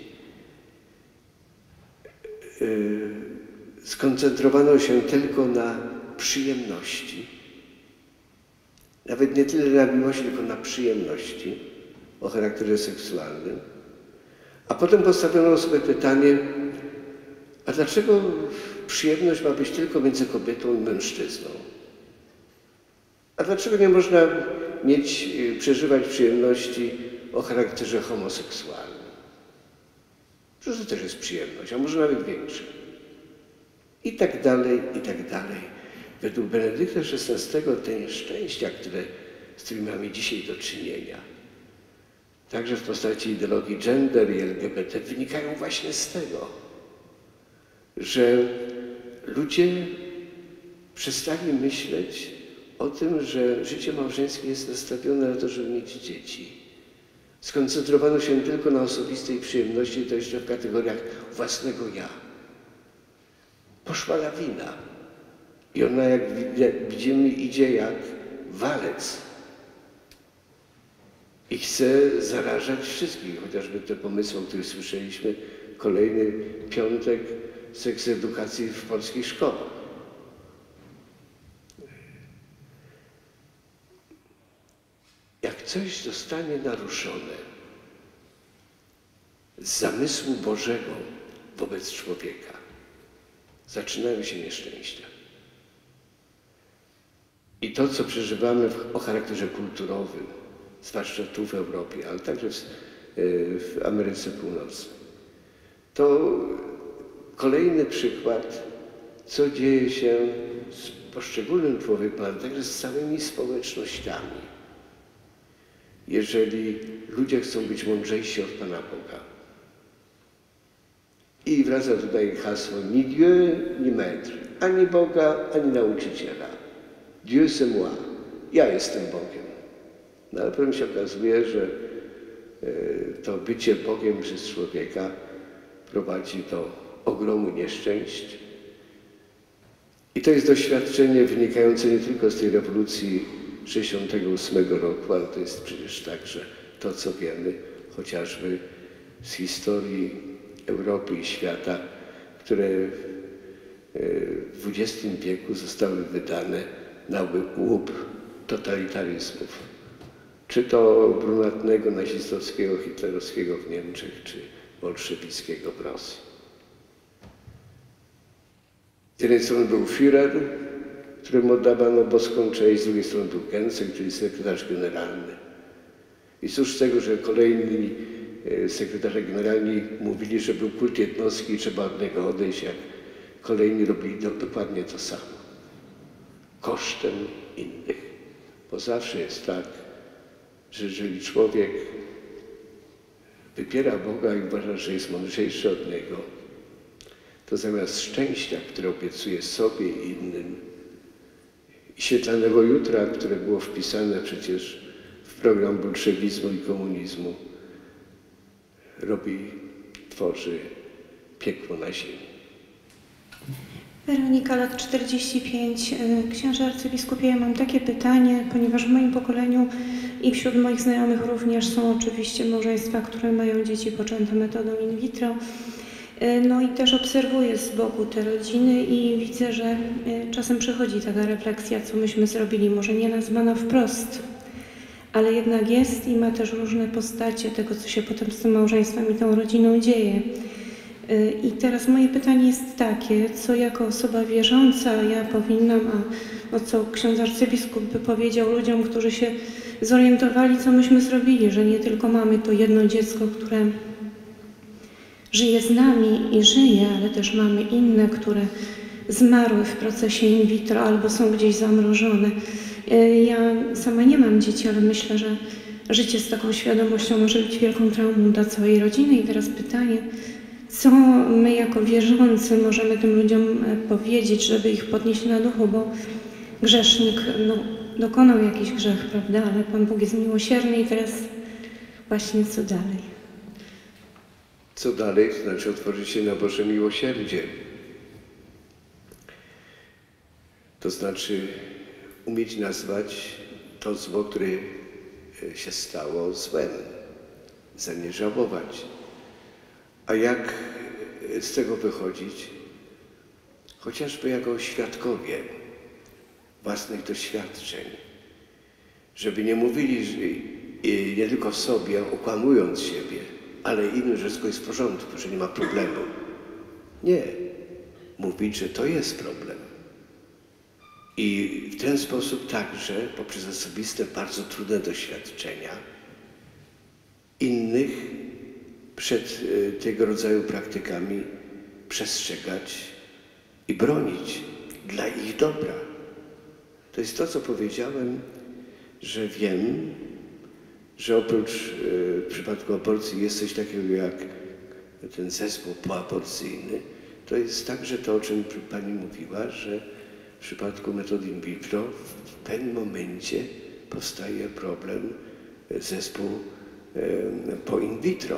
skoncentrowano się tylko na przyjemności. Nawet nie tyle na miłości, tylko na przyjemności o charakterze seksualnym. A potem postawiono sobie pytanie, a dlaczego przyjemność ma być tylko między kobietą i mężczyzną? A dlaczego nie można przeżywać przyjemności o charakterze homoseksualnym? Przecież to też jest przyjemność, a może nawet większa. I tak dalej, i tak dalej. Według Benedykta XVI te nieszczęścia, z którymi mamy dzisiaj do czynienia, także w postaci ideologii gender i LGBT, wynikają właśnie z tego, że ludzie przestali myśleć o tym, że życie małżeńskie jest nastawione na to, żeby mieć dzieci. Skoncentrowano się tylko na osobistej przyjemności, to jeszcze w kategoriach własnego ja. Poszła lawina i ona, jak widzimy, idzie jak walec i chce zarażać wszystkich, chociażby te pomysły, o których słyszeliśmy, kolejny piątek seks edukacji w polskich szkołach. Jak coś zostanie naruszone z zamysłu Bożego wobec człowieka, zaczynają się nieszczęścia. I to, co przeżywamy o charakterze kulturowym, zwłaszcza tu w Europie, ale także w Ameryce Północnej, to kolejny przykład, co dzieje się z poszczególnym człowiekiem, ale także z całymi społecznościami, jeżeli ludzie chcą być mądrzejsi od Pana Boga. I wraca tutaj hasło ni Dieu, ni maître, ani Boga, ani nauczyciela. Dieu c'est moi. Ja jestem Bogiem. No ale potem się okazuje, że to bycie Bogiem przez człowieka prowadzi do ogromu nieszczęść. I to jest doświadczenie wynikające nie tylko z tej rewolucji 1968 roku, ale to jest przecież także to, co wiemy chociażby z historii Europy i świata, które w XX wieku zostały wydane na łup totalitaryzmów. Czy to brunatnego, nazistowskiego, hitlerowskiego w Niemczech, czy bolszewickiego w Rosji. Z jednej strony był Führer, któremu oddawano boską cześć, z drugiej strony był Gensek, czyli sekretarz generalny. I cóż z tego, że kolejni sekretarze generalni mówili, że był kult jednostki i trzeba od niego odejść, jak kolejni robili dokładnie to samo. Kosztem innych. Bo zawsze jest tak, że jeżeli człowiek wypiera Boga i uważa, że jest mądrzejszy od Niego, to zamiast szczęścia, które obiecuje sobie i innym, i świetlanego jutra, które było wpisane przecież w program bolszewizmu i komunizmu, tworzy piekło na ziemi.
Weronika, lat 45. Księże arcybiskupie, ja mam takie pytanie, ponieważ w moim pokoleniu i wśród moich znajomych również są oczywiście małżeństwa, które mają dzieci poczęte metodą in vitro. No i też obserwuję z boku te rodziny i widzę, że czasem przychodzi taka refleksja, co myśmy zrobili, może nie nazwana wprost, ale jednak jest i ma też różne postacie tego, co się potem z tym małżeństwem i tą rodziną dzieje. I teraz moje pytanie jest takie, co jako osoba wierząca ja powinnam, a co ksiądz arcybiskup by powiedział ludziom, którzy się zorientowali, co myśmy zrobili, że nie tylko mamy to jedno dziecko, które żyje z nami i żyje, ale też mamy inne, które zmarły w procesie in vitro albo są gdzieś zamrożone. Ja sama nie mam dzieci, ale myślę, że życie z taką świadomością może być wielką traumą dla całej rodziny. I teraz pytanie, co my jako wierzący możemy tym ludziom powiedzieć, żeby ich podnieść na duchu, bo grzesznik dokonał jakiś grzech, prawda, ale Pan Bóg jest miłosierny i teraz właśnie co dalej?
Co dalej? To znaczy otworzyć się na Boże miłosierdzie. To znaczy umieć nazwać to zło, które się stało złem, za nie żałować. A jak z tego wychodzić? Chociażby jako świadkowie własnych doświadczeń. Żeby nie mówili, że nie tylko sobie, okłamując siebie, ale innym, że wszystko jest w porządku, że nie ma problemu. Nie. Mówić, że to jest problem. I w ten sposób także, poprzez osobiste, bardzo trudne doświadczenia, innych przed tego rodzaju praktykami przestrzegać i bronić dla ich dobra. To jest to, co powiedziałem, że wiem, że oprócz w przypadku aborcji jest coś takiego jak ten zespół poaborcyjny. To jest także to, o czym Pani mówiła, że w przypadku metody in vitro w pewnym momencie powstaje problem zespół po in vitro.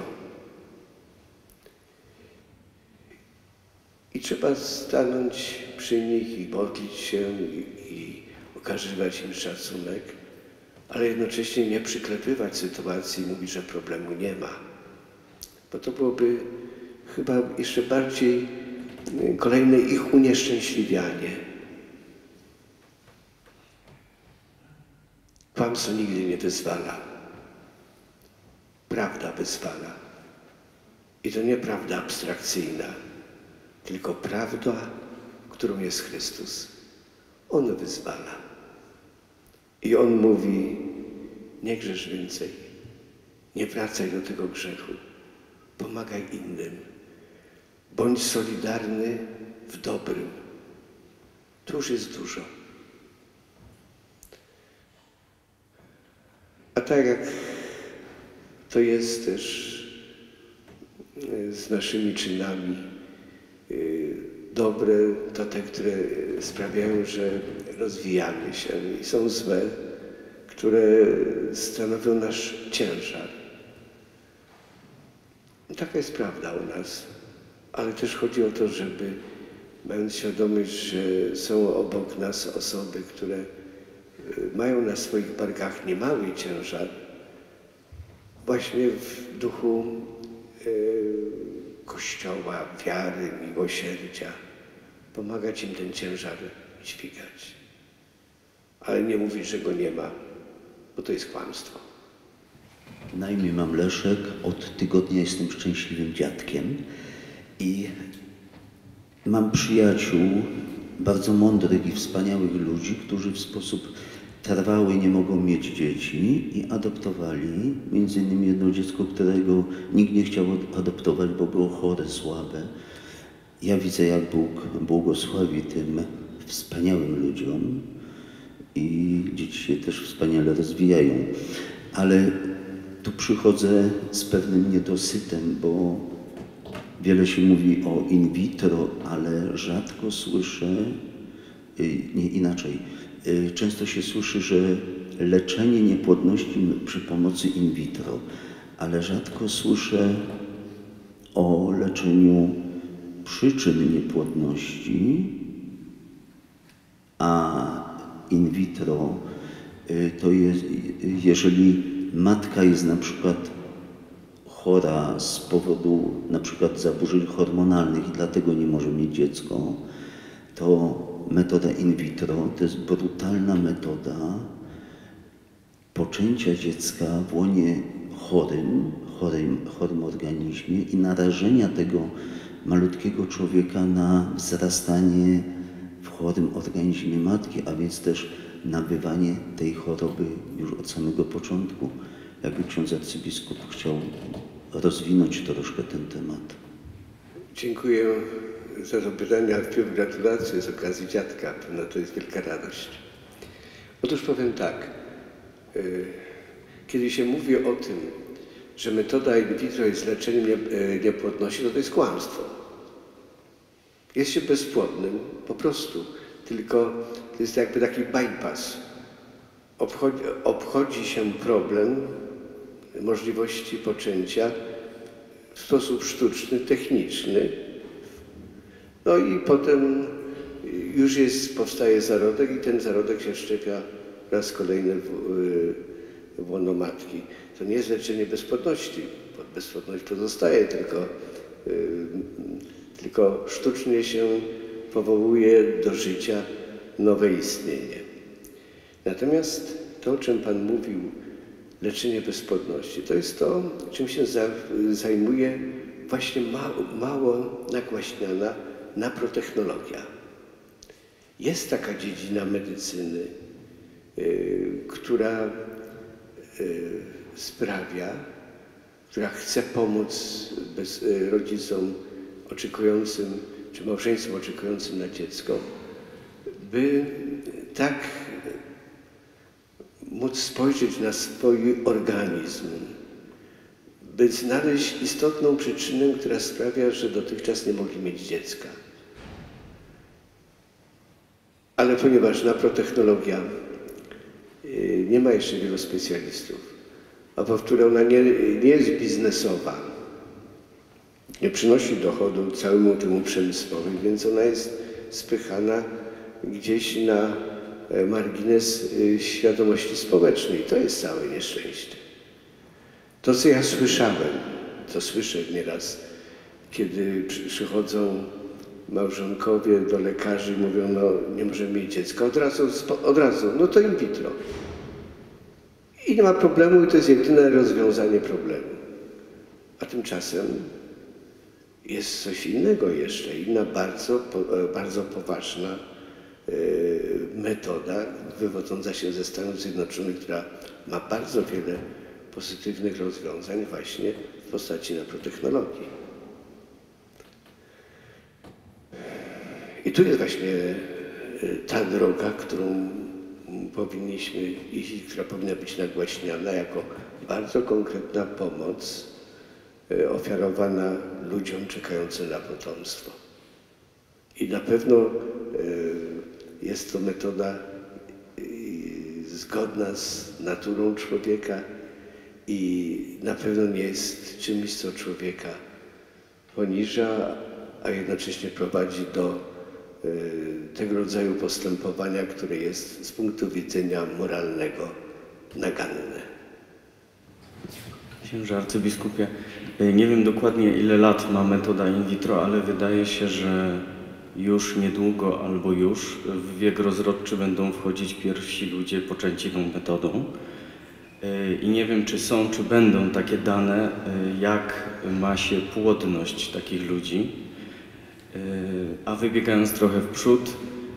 I trzeba stanąć przy nich i modlić się i okazywać im szacunek, ale jednocześnie nie przyklepywać sytuacji i mówić, że problemu nie ma. Bo to byłoby chyba jeszcze bardziej kolejne ich unieszczęśliwianie. Kłamstwo nigdy nie wyzwala. Prawda wyzwala. I to nie prawda abstrakcyjna, tylko prawda, którą jest Chrystus. On wyzwala. I On mówi, nie grzesz więcej, nie wracaj do tego grzechu, pomagaj innym, bądź solidarny w dobrym. To już jest dużo. A tak jak to jest też z naszymi czynami, dobre to te, które sprawiają, że rozwijamy się i są złe, które stanowią nasz ciężar. I taka jest prawda u nas, ale też chodzi o to, żeby mając świadomość, że są obok nas osoby, które mają na swoich barkach niemały ciężar, właśnie w duchu Kościoła, wiary, miłosierdzia, pomagać im ten ciężar dźwigać. Ale nie mówić, że go nie ma, bo to jest kłamstwo.
Na imię mam Leszek, od tygodnia jestem szczęśliwym dziadkiem i mam przyjaciół, bardzo mądrych i wspaniałych ludzi, którzy w sposób trwały nie mogą mieć dzieci i adoptowali między innymi jedno dziecko, którego nikt nie chciał adoptować, bo było chore, słabe. Ja widzę, jak Bóg błogosławi tym wspaniałym ludziom i dzieci się też wspaniale rozwijają. Ale tu przychodzę z pewnym niedosytem, bo wiele się mówi o in vitro, ale rzadko słyszę, nie inaczej, często się słyszy, że leczenie niepłodności przy pomocy in vitro, ale rzadko słyszę o leczeniu przyczyn niepłodności, a in vitro to jest, jeżeli matka jest na przykład chora z powodu na przykład zaburzeń hormonalnych i dlatego nie może mieć dziecko, to metoda in vitro to jest brutalna metoda poczęcia dziecka w łonie chorym organizmie i narażenia tego malutkiego człowieka na wzrastanie w chorym organizmie matki, a więc też nabywanie tej choroby już od samego początku. Jakby ksiądz arcybiskup chciał rozwinąć troszkę ten temat.
Dziękuję za to pytanie, a wpierw gratulacje z okazji dziadka. No to jest wielka radość. Otóż powiem tak. Kiedy się mówi o tym, że metoda in vitro jest leczeniem niepłodności, to jest kłamstwo. Jest się bezpłodnym, po prostu. Tylko to jest jakby taki bypass. Obchodzi się problem możliwości poczęcia w sposób sztuczny, techniczny. No i potem już powstaje zarodek i ten zarodek się szczepia raz kolejny w łono matki. To nie jest leczenie bezpłodności, bo bezpłodność pozostaje, tylko sztucznie się powołuje do życia nowe istnienie. Natomiast to, o czym Pan mówił, leczenie bezpłodności, to jest to, czym się zajmuje właśnie mało nagłaśniana naprotechnologia. Jest taka dziedzina medycyny, która która chce pomóc rodzicom oczekującym, czy małżeństwom oczekującym na dziecko, by tak móc spojrzeć na swój organizm, by znaleźć istotną przyczynę, która sprawia, że dotychczas nie mogli mieć dziecka. Ale ponieważ naprotechnologia nie ma jeszcze wielu specjalistów, a powtórzę, ona nie jest biznesowa, nie przynosi dochodu całemu temu przemysłowi, więc ona jest spychana gdzieś na margines świadomości społecznej. To jest całe nieszczęście. To, co ja słyszałem, to słyszę nieraz, kiedy przychodzą małżonkowie do lekarzy i mówią, no nie możemy mieć dziecka, od razu, no to in vitro. I nie ma problemu i to jest jedyne rozwiązanie problemu. A tymczasem jest coś innego jeszcze, inna bardzo poważna metoda wywodząca się ze Stanów Zjednoczonych, która ma bardzo wiele pozytywnych rozwiązań właśnie w postaci naprotechnologii. I tu jest właśnie ta droga, którą powinniśmy iść, która powinna być nagłaśniana jako bardzo konkretna pomoc ofiarowana ludziom czekającym na potomstwo. I na pewno jest to metoda zgodna z naturą człowieka i na pewno nie jest czymś, co człowieka poniża, a jednocześnie prowadzi do tego rodzaju postępowania, które jest z punktu widzenia moralnego naganne.
Księże arcybiskupie, nie wiem dokładnie ile lat ma metoda in vitro, ale wydaje się, że już niedługo albo już w wiek rozrodczy będą wchodzić pierwsi ludzie poczęci tą metodą. I nie wiem, czy są, czy będą takie dane, jak ma się płodność takich ludzi. A wybiegając trochę w przód,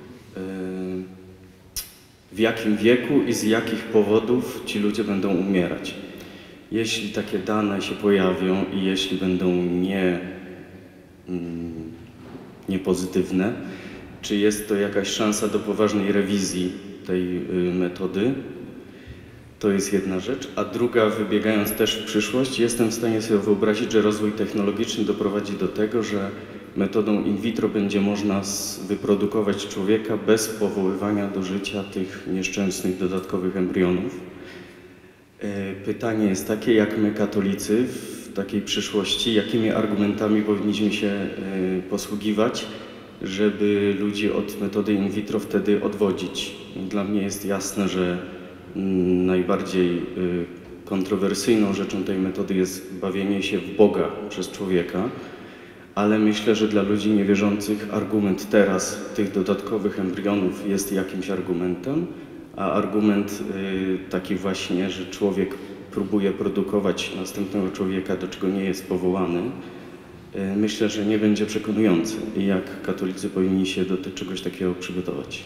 w jakim wieku i z jakich powodów ci ludzie będą umierać. Jeśli takie dane się pojawią i jeśli będą niepozytywne, czy jest to jakaś szansa do poważnej rewizji tej metody? To jest jedna rzecz. A druga, wybiegając też w przyszłość, jestem w stanie sobie wyobrazić, że rozwój technologiczny doprowadzi do tego, że metodą in vitro będzie można wyprodukować człowieka bez powoływania do życia tych nieszczęsnych dodatkowych embrionów. Pytanie jest takie, jak my katolicy w takiej przyszłości, jakimi argumentami powinniśmy się posługiwać, żeby ludzi od metody in vitro wtedy odwodzić. Dla mnie jest jasne, że najbardziej kontrowersyjną rzeczą tej metody jest bawienie się w Boga przez człowieka, ale myślę, że dla ludzi niewierzących argument teraz tych dodatkowych embrionów jest jakimś argumentem, a argument taki właśnie, że człowiek próbuje produkować następnego człowieka, do czego nie jest powołany, myślę, że nie będzie przekonujący. I jak katolicy powinni się do czegoś takiego przygotować?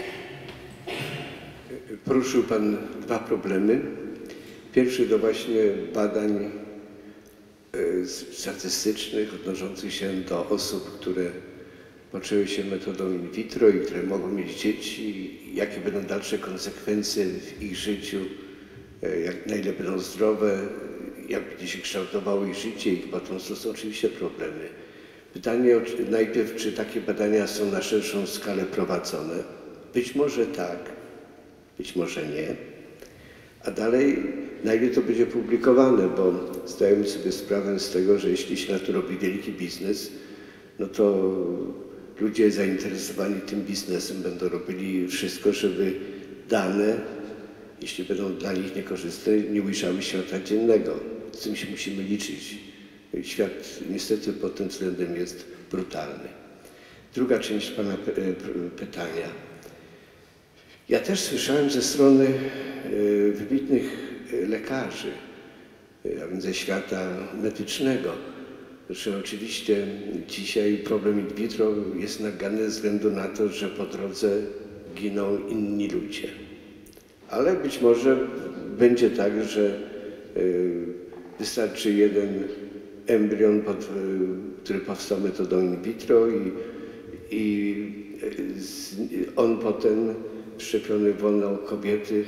Poruszył Pan dwa problemy. Pierwszy to właśnie badań statystycznych odnoszących się do osób, które poczęły się metodą in vitro i które mogą mieć dzieci, jakie będą dalsze konsekwencje w ich życiu, na ile będą zdrowe, jak będzie się kształtowało ich życie, ich potomstwo, to są oczywiście problemy. Pytanie najpierw, czy takie badania są na szerszą skalę prowadzone? Być może tak, być może nie. A dalej, na ile to będzie publikowane, bo zdajemy sobie sprawę z tego, że jeśli się na to robi wielki biznes, no to ludzie zainteresowani tym biznesem będą robili wszystko, żeby dane, jeśli będą dla nich niekorzystne, nie ujrzały światła dziennego. Z tym się musimy liczyć. Świat niestety pod tym względem jest brutalny. Druga część pana pytania. Ja też słyszałem ze strony wybitnych lekarzy, a więc ze świata medycznego, że oczywiście dzisiaj problem in vitro jest nagany ze względu na to, że po drodze giną inni ludzie. Ale być może będzie tak, że wystarczy jeden embrion, który powstał metodą in vitro i on potem wszczepiony w łono kobiety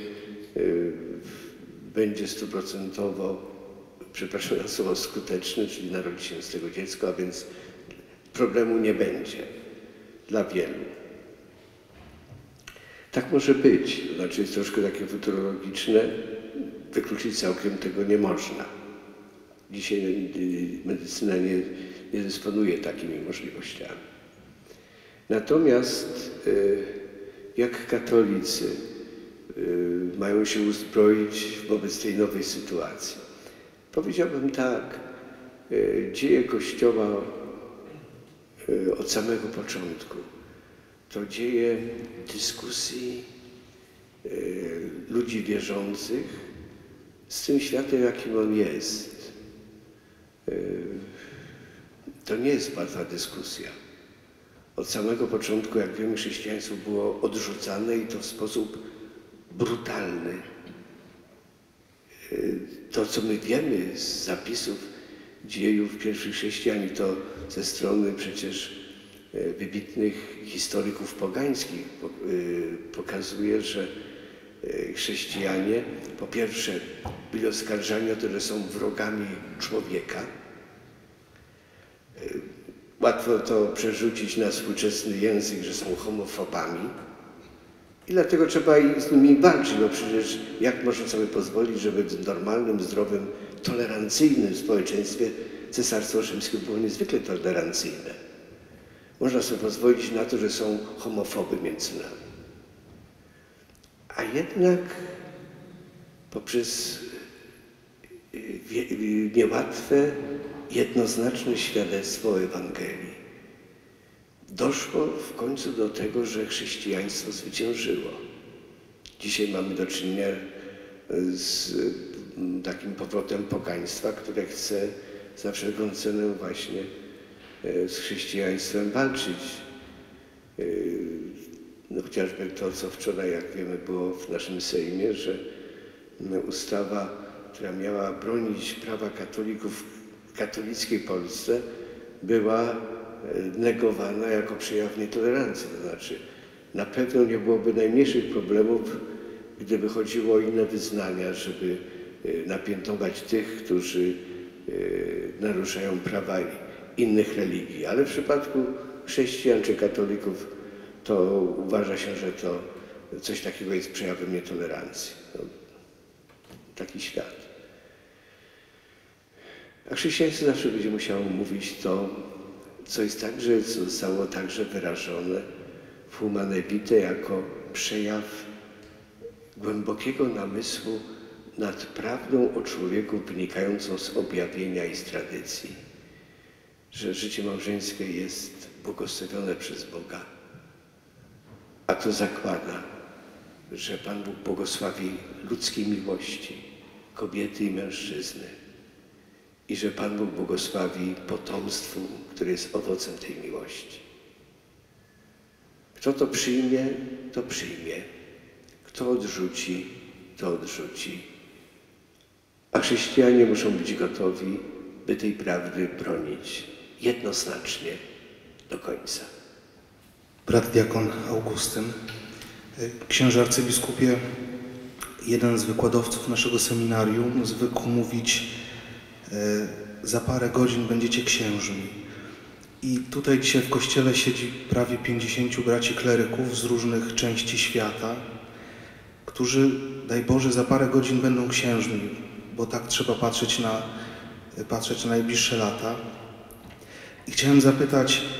będzie 100%, przepraszam za słowo, skuteczny, czyli narodzi się z tego dziecko, a więc problemu nie będzie dla wielu. Tak może być, to znaczy jest troszkę takie futurologiczne, wykluczyć całkiem tego nie można. Dzisiaj medycyna nie dysponuje takimi możliwościami. Natomiast jak katolicy mają się uzbroić wobec tej nowej sytuacji? Powiedziałbym tak, dzieje Kościoła od samego początku to dzieje dyskusji ludzi wierzących z tym światem, jakim on jest. To nie jest łatwa dyskusja. Od samego początku, jak wiemy, chrześcijaństwo było odrzucane i to w sposób brutalny. To, co my wiemy z zapisów dziejów pierwszych chrześcijan, to ze strony przecież wybitnych historyków pogańskich pokazuje, że chrześcijanie po pierwsze byli oskarżani o to, że są wrogami człowieka. Łatwo to przerzucić na współczesny język, że są homofobami. I dlatego trzeba z nimi walczyć, bo przecież jak można sobie pozwolić, żeby w normalnym, zdrowym, tolerancyjnym społeczeństwie Cesarstwo Rzymskie było niezwykle tolerancyjne. Można sobie pozwolić na to, że są homofoby między nami. A jednak poprzez niełatwe, jednoznaczne świadectwo Ewangelii doszło w końcu do tego, że chrześcijaństwo zwyciężyło. Dzisiaj mamy do czynienia z takim powrotem pogaństwa, które chce za wszelką cenę właśnie z chrześcijaństwem walczyć. No chociażby to, co wczoraj, jak wiemy, było w naszym Sejmie, że ustawa, która miała bronić prawa katolików w katolickiej Polsce, była negowana jako przejaw nietolerancji. To znaczy, na pewno nie byłoby najmniejszych problemów, gdyby chodziło o inne wyznania, żeby napiętnować tych, którzy naruszają prawa innych religii. Ale w przypadku chrześcijan czy katolików to uważa się, że to coś takiego jest przejawem nietolerancji. No, taki świat. A chrześcijaństwo zawsze będzie musiało mówić to, co jest także, co zostało także wyrażone w Humane Vitae jako przejaw głębokiego namysłu nad prawdą o człowieku wynikającą z objawienia i z tradycji. Że życie małżeńskie jest błogosławione przez Boga. A to zakłada, że Pan Bóg błogosławi ludzkiej miłości, kobiety i mężczyzny. I że Pan Bóg błogosławi potomstwu, które jest owocem tej miłości. Kto to przyjmie, to przyjmie. Kto odrzuci, to odrzuci. A chrześcijanie muszą być gotowi, by tej prawdy bronić jednoznacznie do końca.
Brat diakon Augustyn. Księże arcybiskupie, jeden z wykładowców naszego seminarium zwykł mówić: za parę godzin będziecie księżmi. I tutaj dzisiaj w kościele siedzi prawie 50 braci kleryków z różnych części świata, którzy, daj Boże, za parę godzin będą księżmi, bo tak trzeba patrzeć na najbliższe lata. I chciałem zapytać,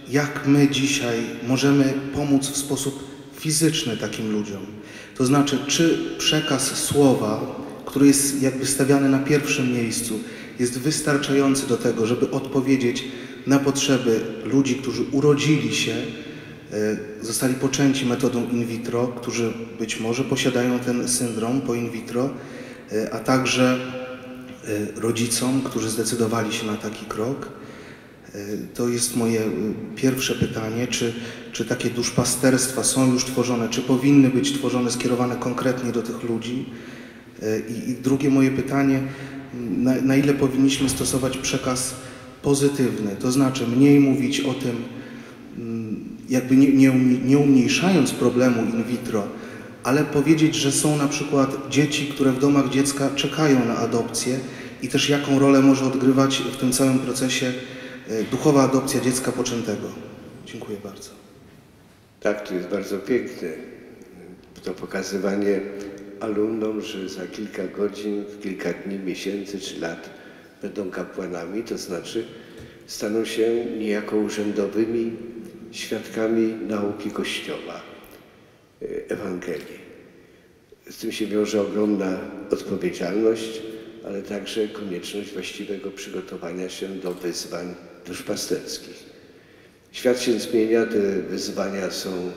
jak my dzisiaj możemy pomóc w sposób fizyczny takim ludziom. To znaczy, czy przekaz słowa, który jest jakby stawiany na pierwszym miejscu, jest wystarczający do tego, żeby odpowiedzieć na potrzeby ludzi, którzy urodzili się, zostali poczęci metodą in vitro, którzy być może posiadają ten syndrom po in vitro, a także rodzicom, którzy zdecydowali się na taki krok. To jest moje pierwsze pytanie, czy takie duszpasterstwa są już tworzone, czy powinny być tworzone, skierowane konkretnie do tych ludzi? I drugie moje pytanie, na ile powinniśmy stosować przekaz pozytywny, to znaczy mniej mówić o tym, jakby nie umniejszając problemu in vitro, ale powiedzieć, że są na przykład dzieci, które w domach dziecka czekają na adopcję i też jaką rolę może odgrywać w tym całym procesie duchowa adopcja dziecka poczętego. Dziękuję bardzo.
Tak, to jest bardzo piękne. To pokazywanie alumnom, że za kilka godzin, kilka dni, miesięcy czy lat będą kapłanami, to znaczy staną się niejako urzędowymi świadkami nauki Kościoła, Ewangelii. Z tym się wiąże ogromna odpowiedzialność, ale także konieczność właściwego przygotowania się do wyzwań duszpasterskich. Świat się zmienia, te wyzwania są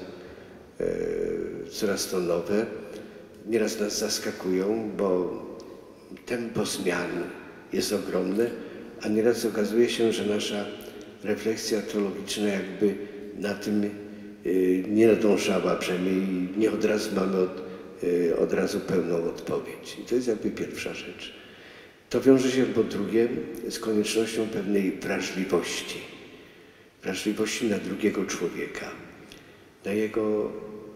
coraz to nowe. Nieraz nas zaskakują, bo tempo zmian jest ogromne, a nieraz okazuje się, że nasza refleksja teologiczna jakby na tym nie nadążała, przynajmniej nie od razu mamy od razu pełną odpowiedź. I to jest jakby pierwsza rzecz. To wiąże się po drugie z koniecznością pewnej wrażliwości. Wrażliwości na drugiego człowieka, na jego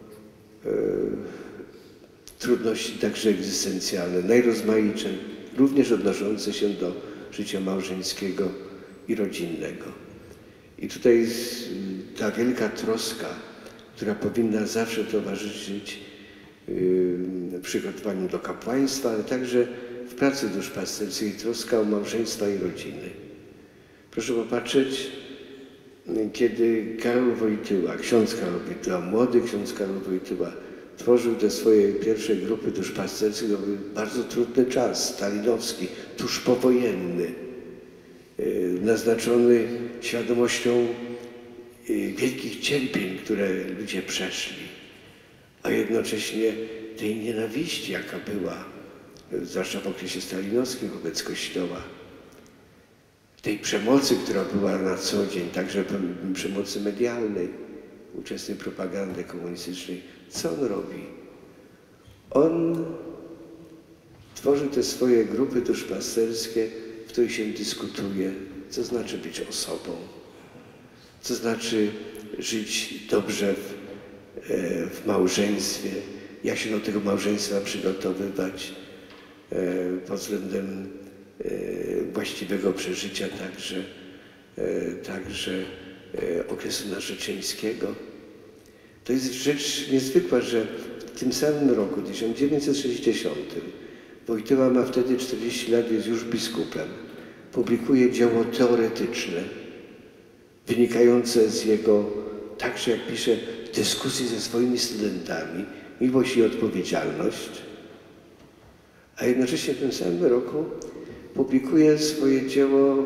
trudności także egzystencjalne, najrozmaitsze, również odnoszące się do życia małżeńskiego i rodzinnego. I tutaj ta wielka troska, która powinna zawsze towarzyszyć przygotowaniu do kapłaństwa, ale także w pracy duszpasterskiej, troska o małżeństwa i rodziny. Proszę popatrzeć, kiedy Karol Wojtyła, ksiądz Karol Wojtyła, młody ksiądz Karol Wojtyła tworzył te swoje pierwsze grupy duszpasterskie, to był bardzo trudny czas, stalinowski, tuż powojenny, naznaczony świadomością wielkich cierpień, które ludzie przeszli, a jednocześnie tej nienawiści, jaka była, zwłaszcza w okresie stalinowskim wobec Kościoła, tej przemocy, która była na co dzień, także przemocy medialnej, ówczesnej propagandy komunistycznej. Co on robi? On tworzy te swoje grupy duszpasterskie, w których się dyskutuje, co znaczy być osobą, co znaczy żyć dobrze w małżeństwie, jak się do tego małżeństwa przygotowywać pod względem właściwego przeżycia także okresu narzeczeńskiego. To jest rzecz niezwykła, że w tym samym roku, 1960, Wojtyła ma wtedy 40 lat, jest już biskupem, publikuje dzieło teoretyczne, wynikające z jego, także jak pisze, dyskusji ze swoimi studentami, Miłość i odpowiedzialność, a jednocześnie w tym samym roku publikuje swoje dzieło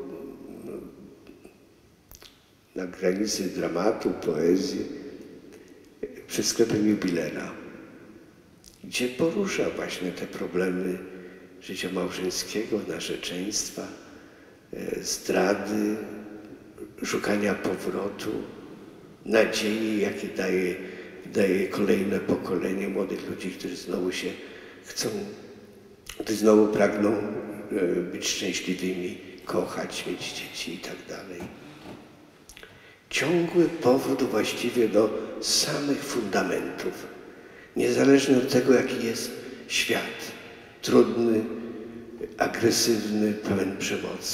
na granicy dramatu, poezji, przed sklepem jubilera, gdzie porusza właśnie te problemy życia małżeńskiego, narzeczeństwa, zdrady, szukania powrotu, nadziei, jakie daje kolejne pokolenie młodych ludzi, którzy znowu się chcą, którzy znowu pragną być szczęśliwymi, kochać, mieć dzieci i tak dalej. Ciągły powrót właściwie do samych fundamentów, niezależnie od tego, jaki jest świat, trudny, agresywny, pełen przemocy.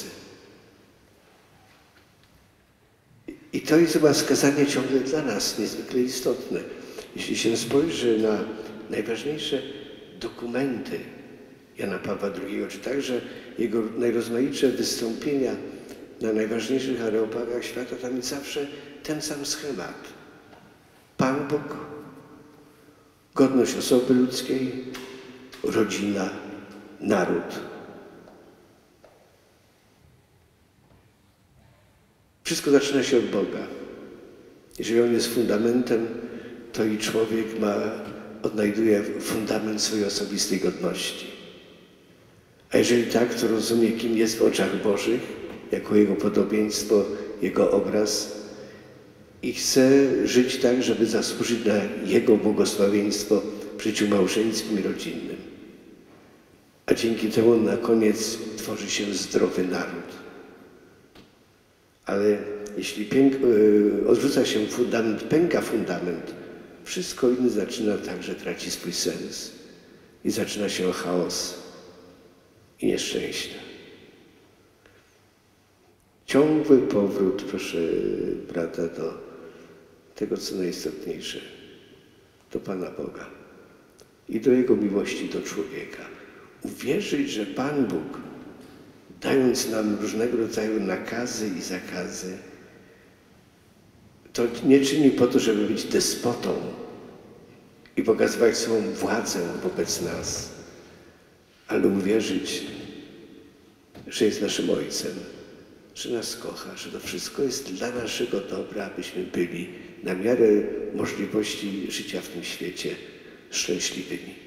I to jest chyba skazanie ciągle dla nas niezwykle istotne. Jeśli się spojrzy na najważniejsze dokumenty Jana Pawła II, czy także jego najrozmaitsze wystąpienia na najważniejszych areopagach świata, tam jest zawsze ten sam schemat. Pan Bóg, godność osoby ludzkiej, rodzina, naród. Wszystko zaczyna się od Boga. Jeżeli On jest fundamentem, to i człowiek odnajduje fundament swojej osobistej godności. A jeżeli tak, to rozumie, kim jest w oczach Bożych, jako Jego podobieństwo, Jego obraz i chce żyć tak, żeby zasłużyć na Jego błogosławieństwo w życiu małżeńskim i rodzinnym. A dzięki temu na koniec tworzy się zdrowy naród. Ale jeśli odrzuca się fundament, pęka fundament, wszystko inne zaczyna także tracić swój sens i zaczyna się chaos i nieszczęście. Ciągły powrót, proszę brata, do tego, co najistotniejsze, do Pana Boga i do Jego miłości do człowieka. Uwierzyć, że Pan Bóg, dając nam różnego rodzaju nakazy i zakazy, to nie czyni po to, żeby być despotą i pokazywać swoją władzę wobec nas, ale uwierzyć, że jest naszym Ojcem, że nas kocha, że to wszystko jest dla naszego dobra, abyśmy byli na miarę możliwości życia w tym świecie szczęśliwymi.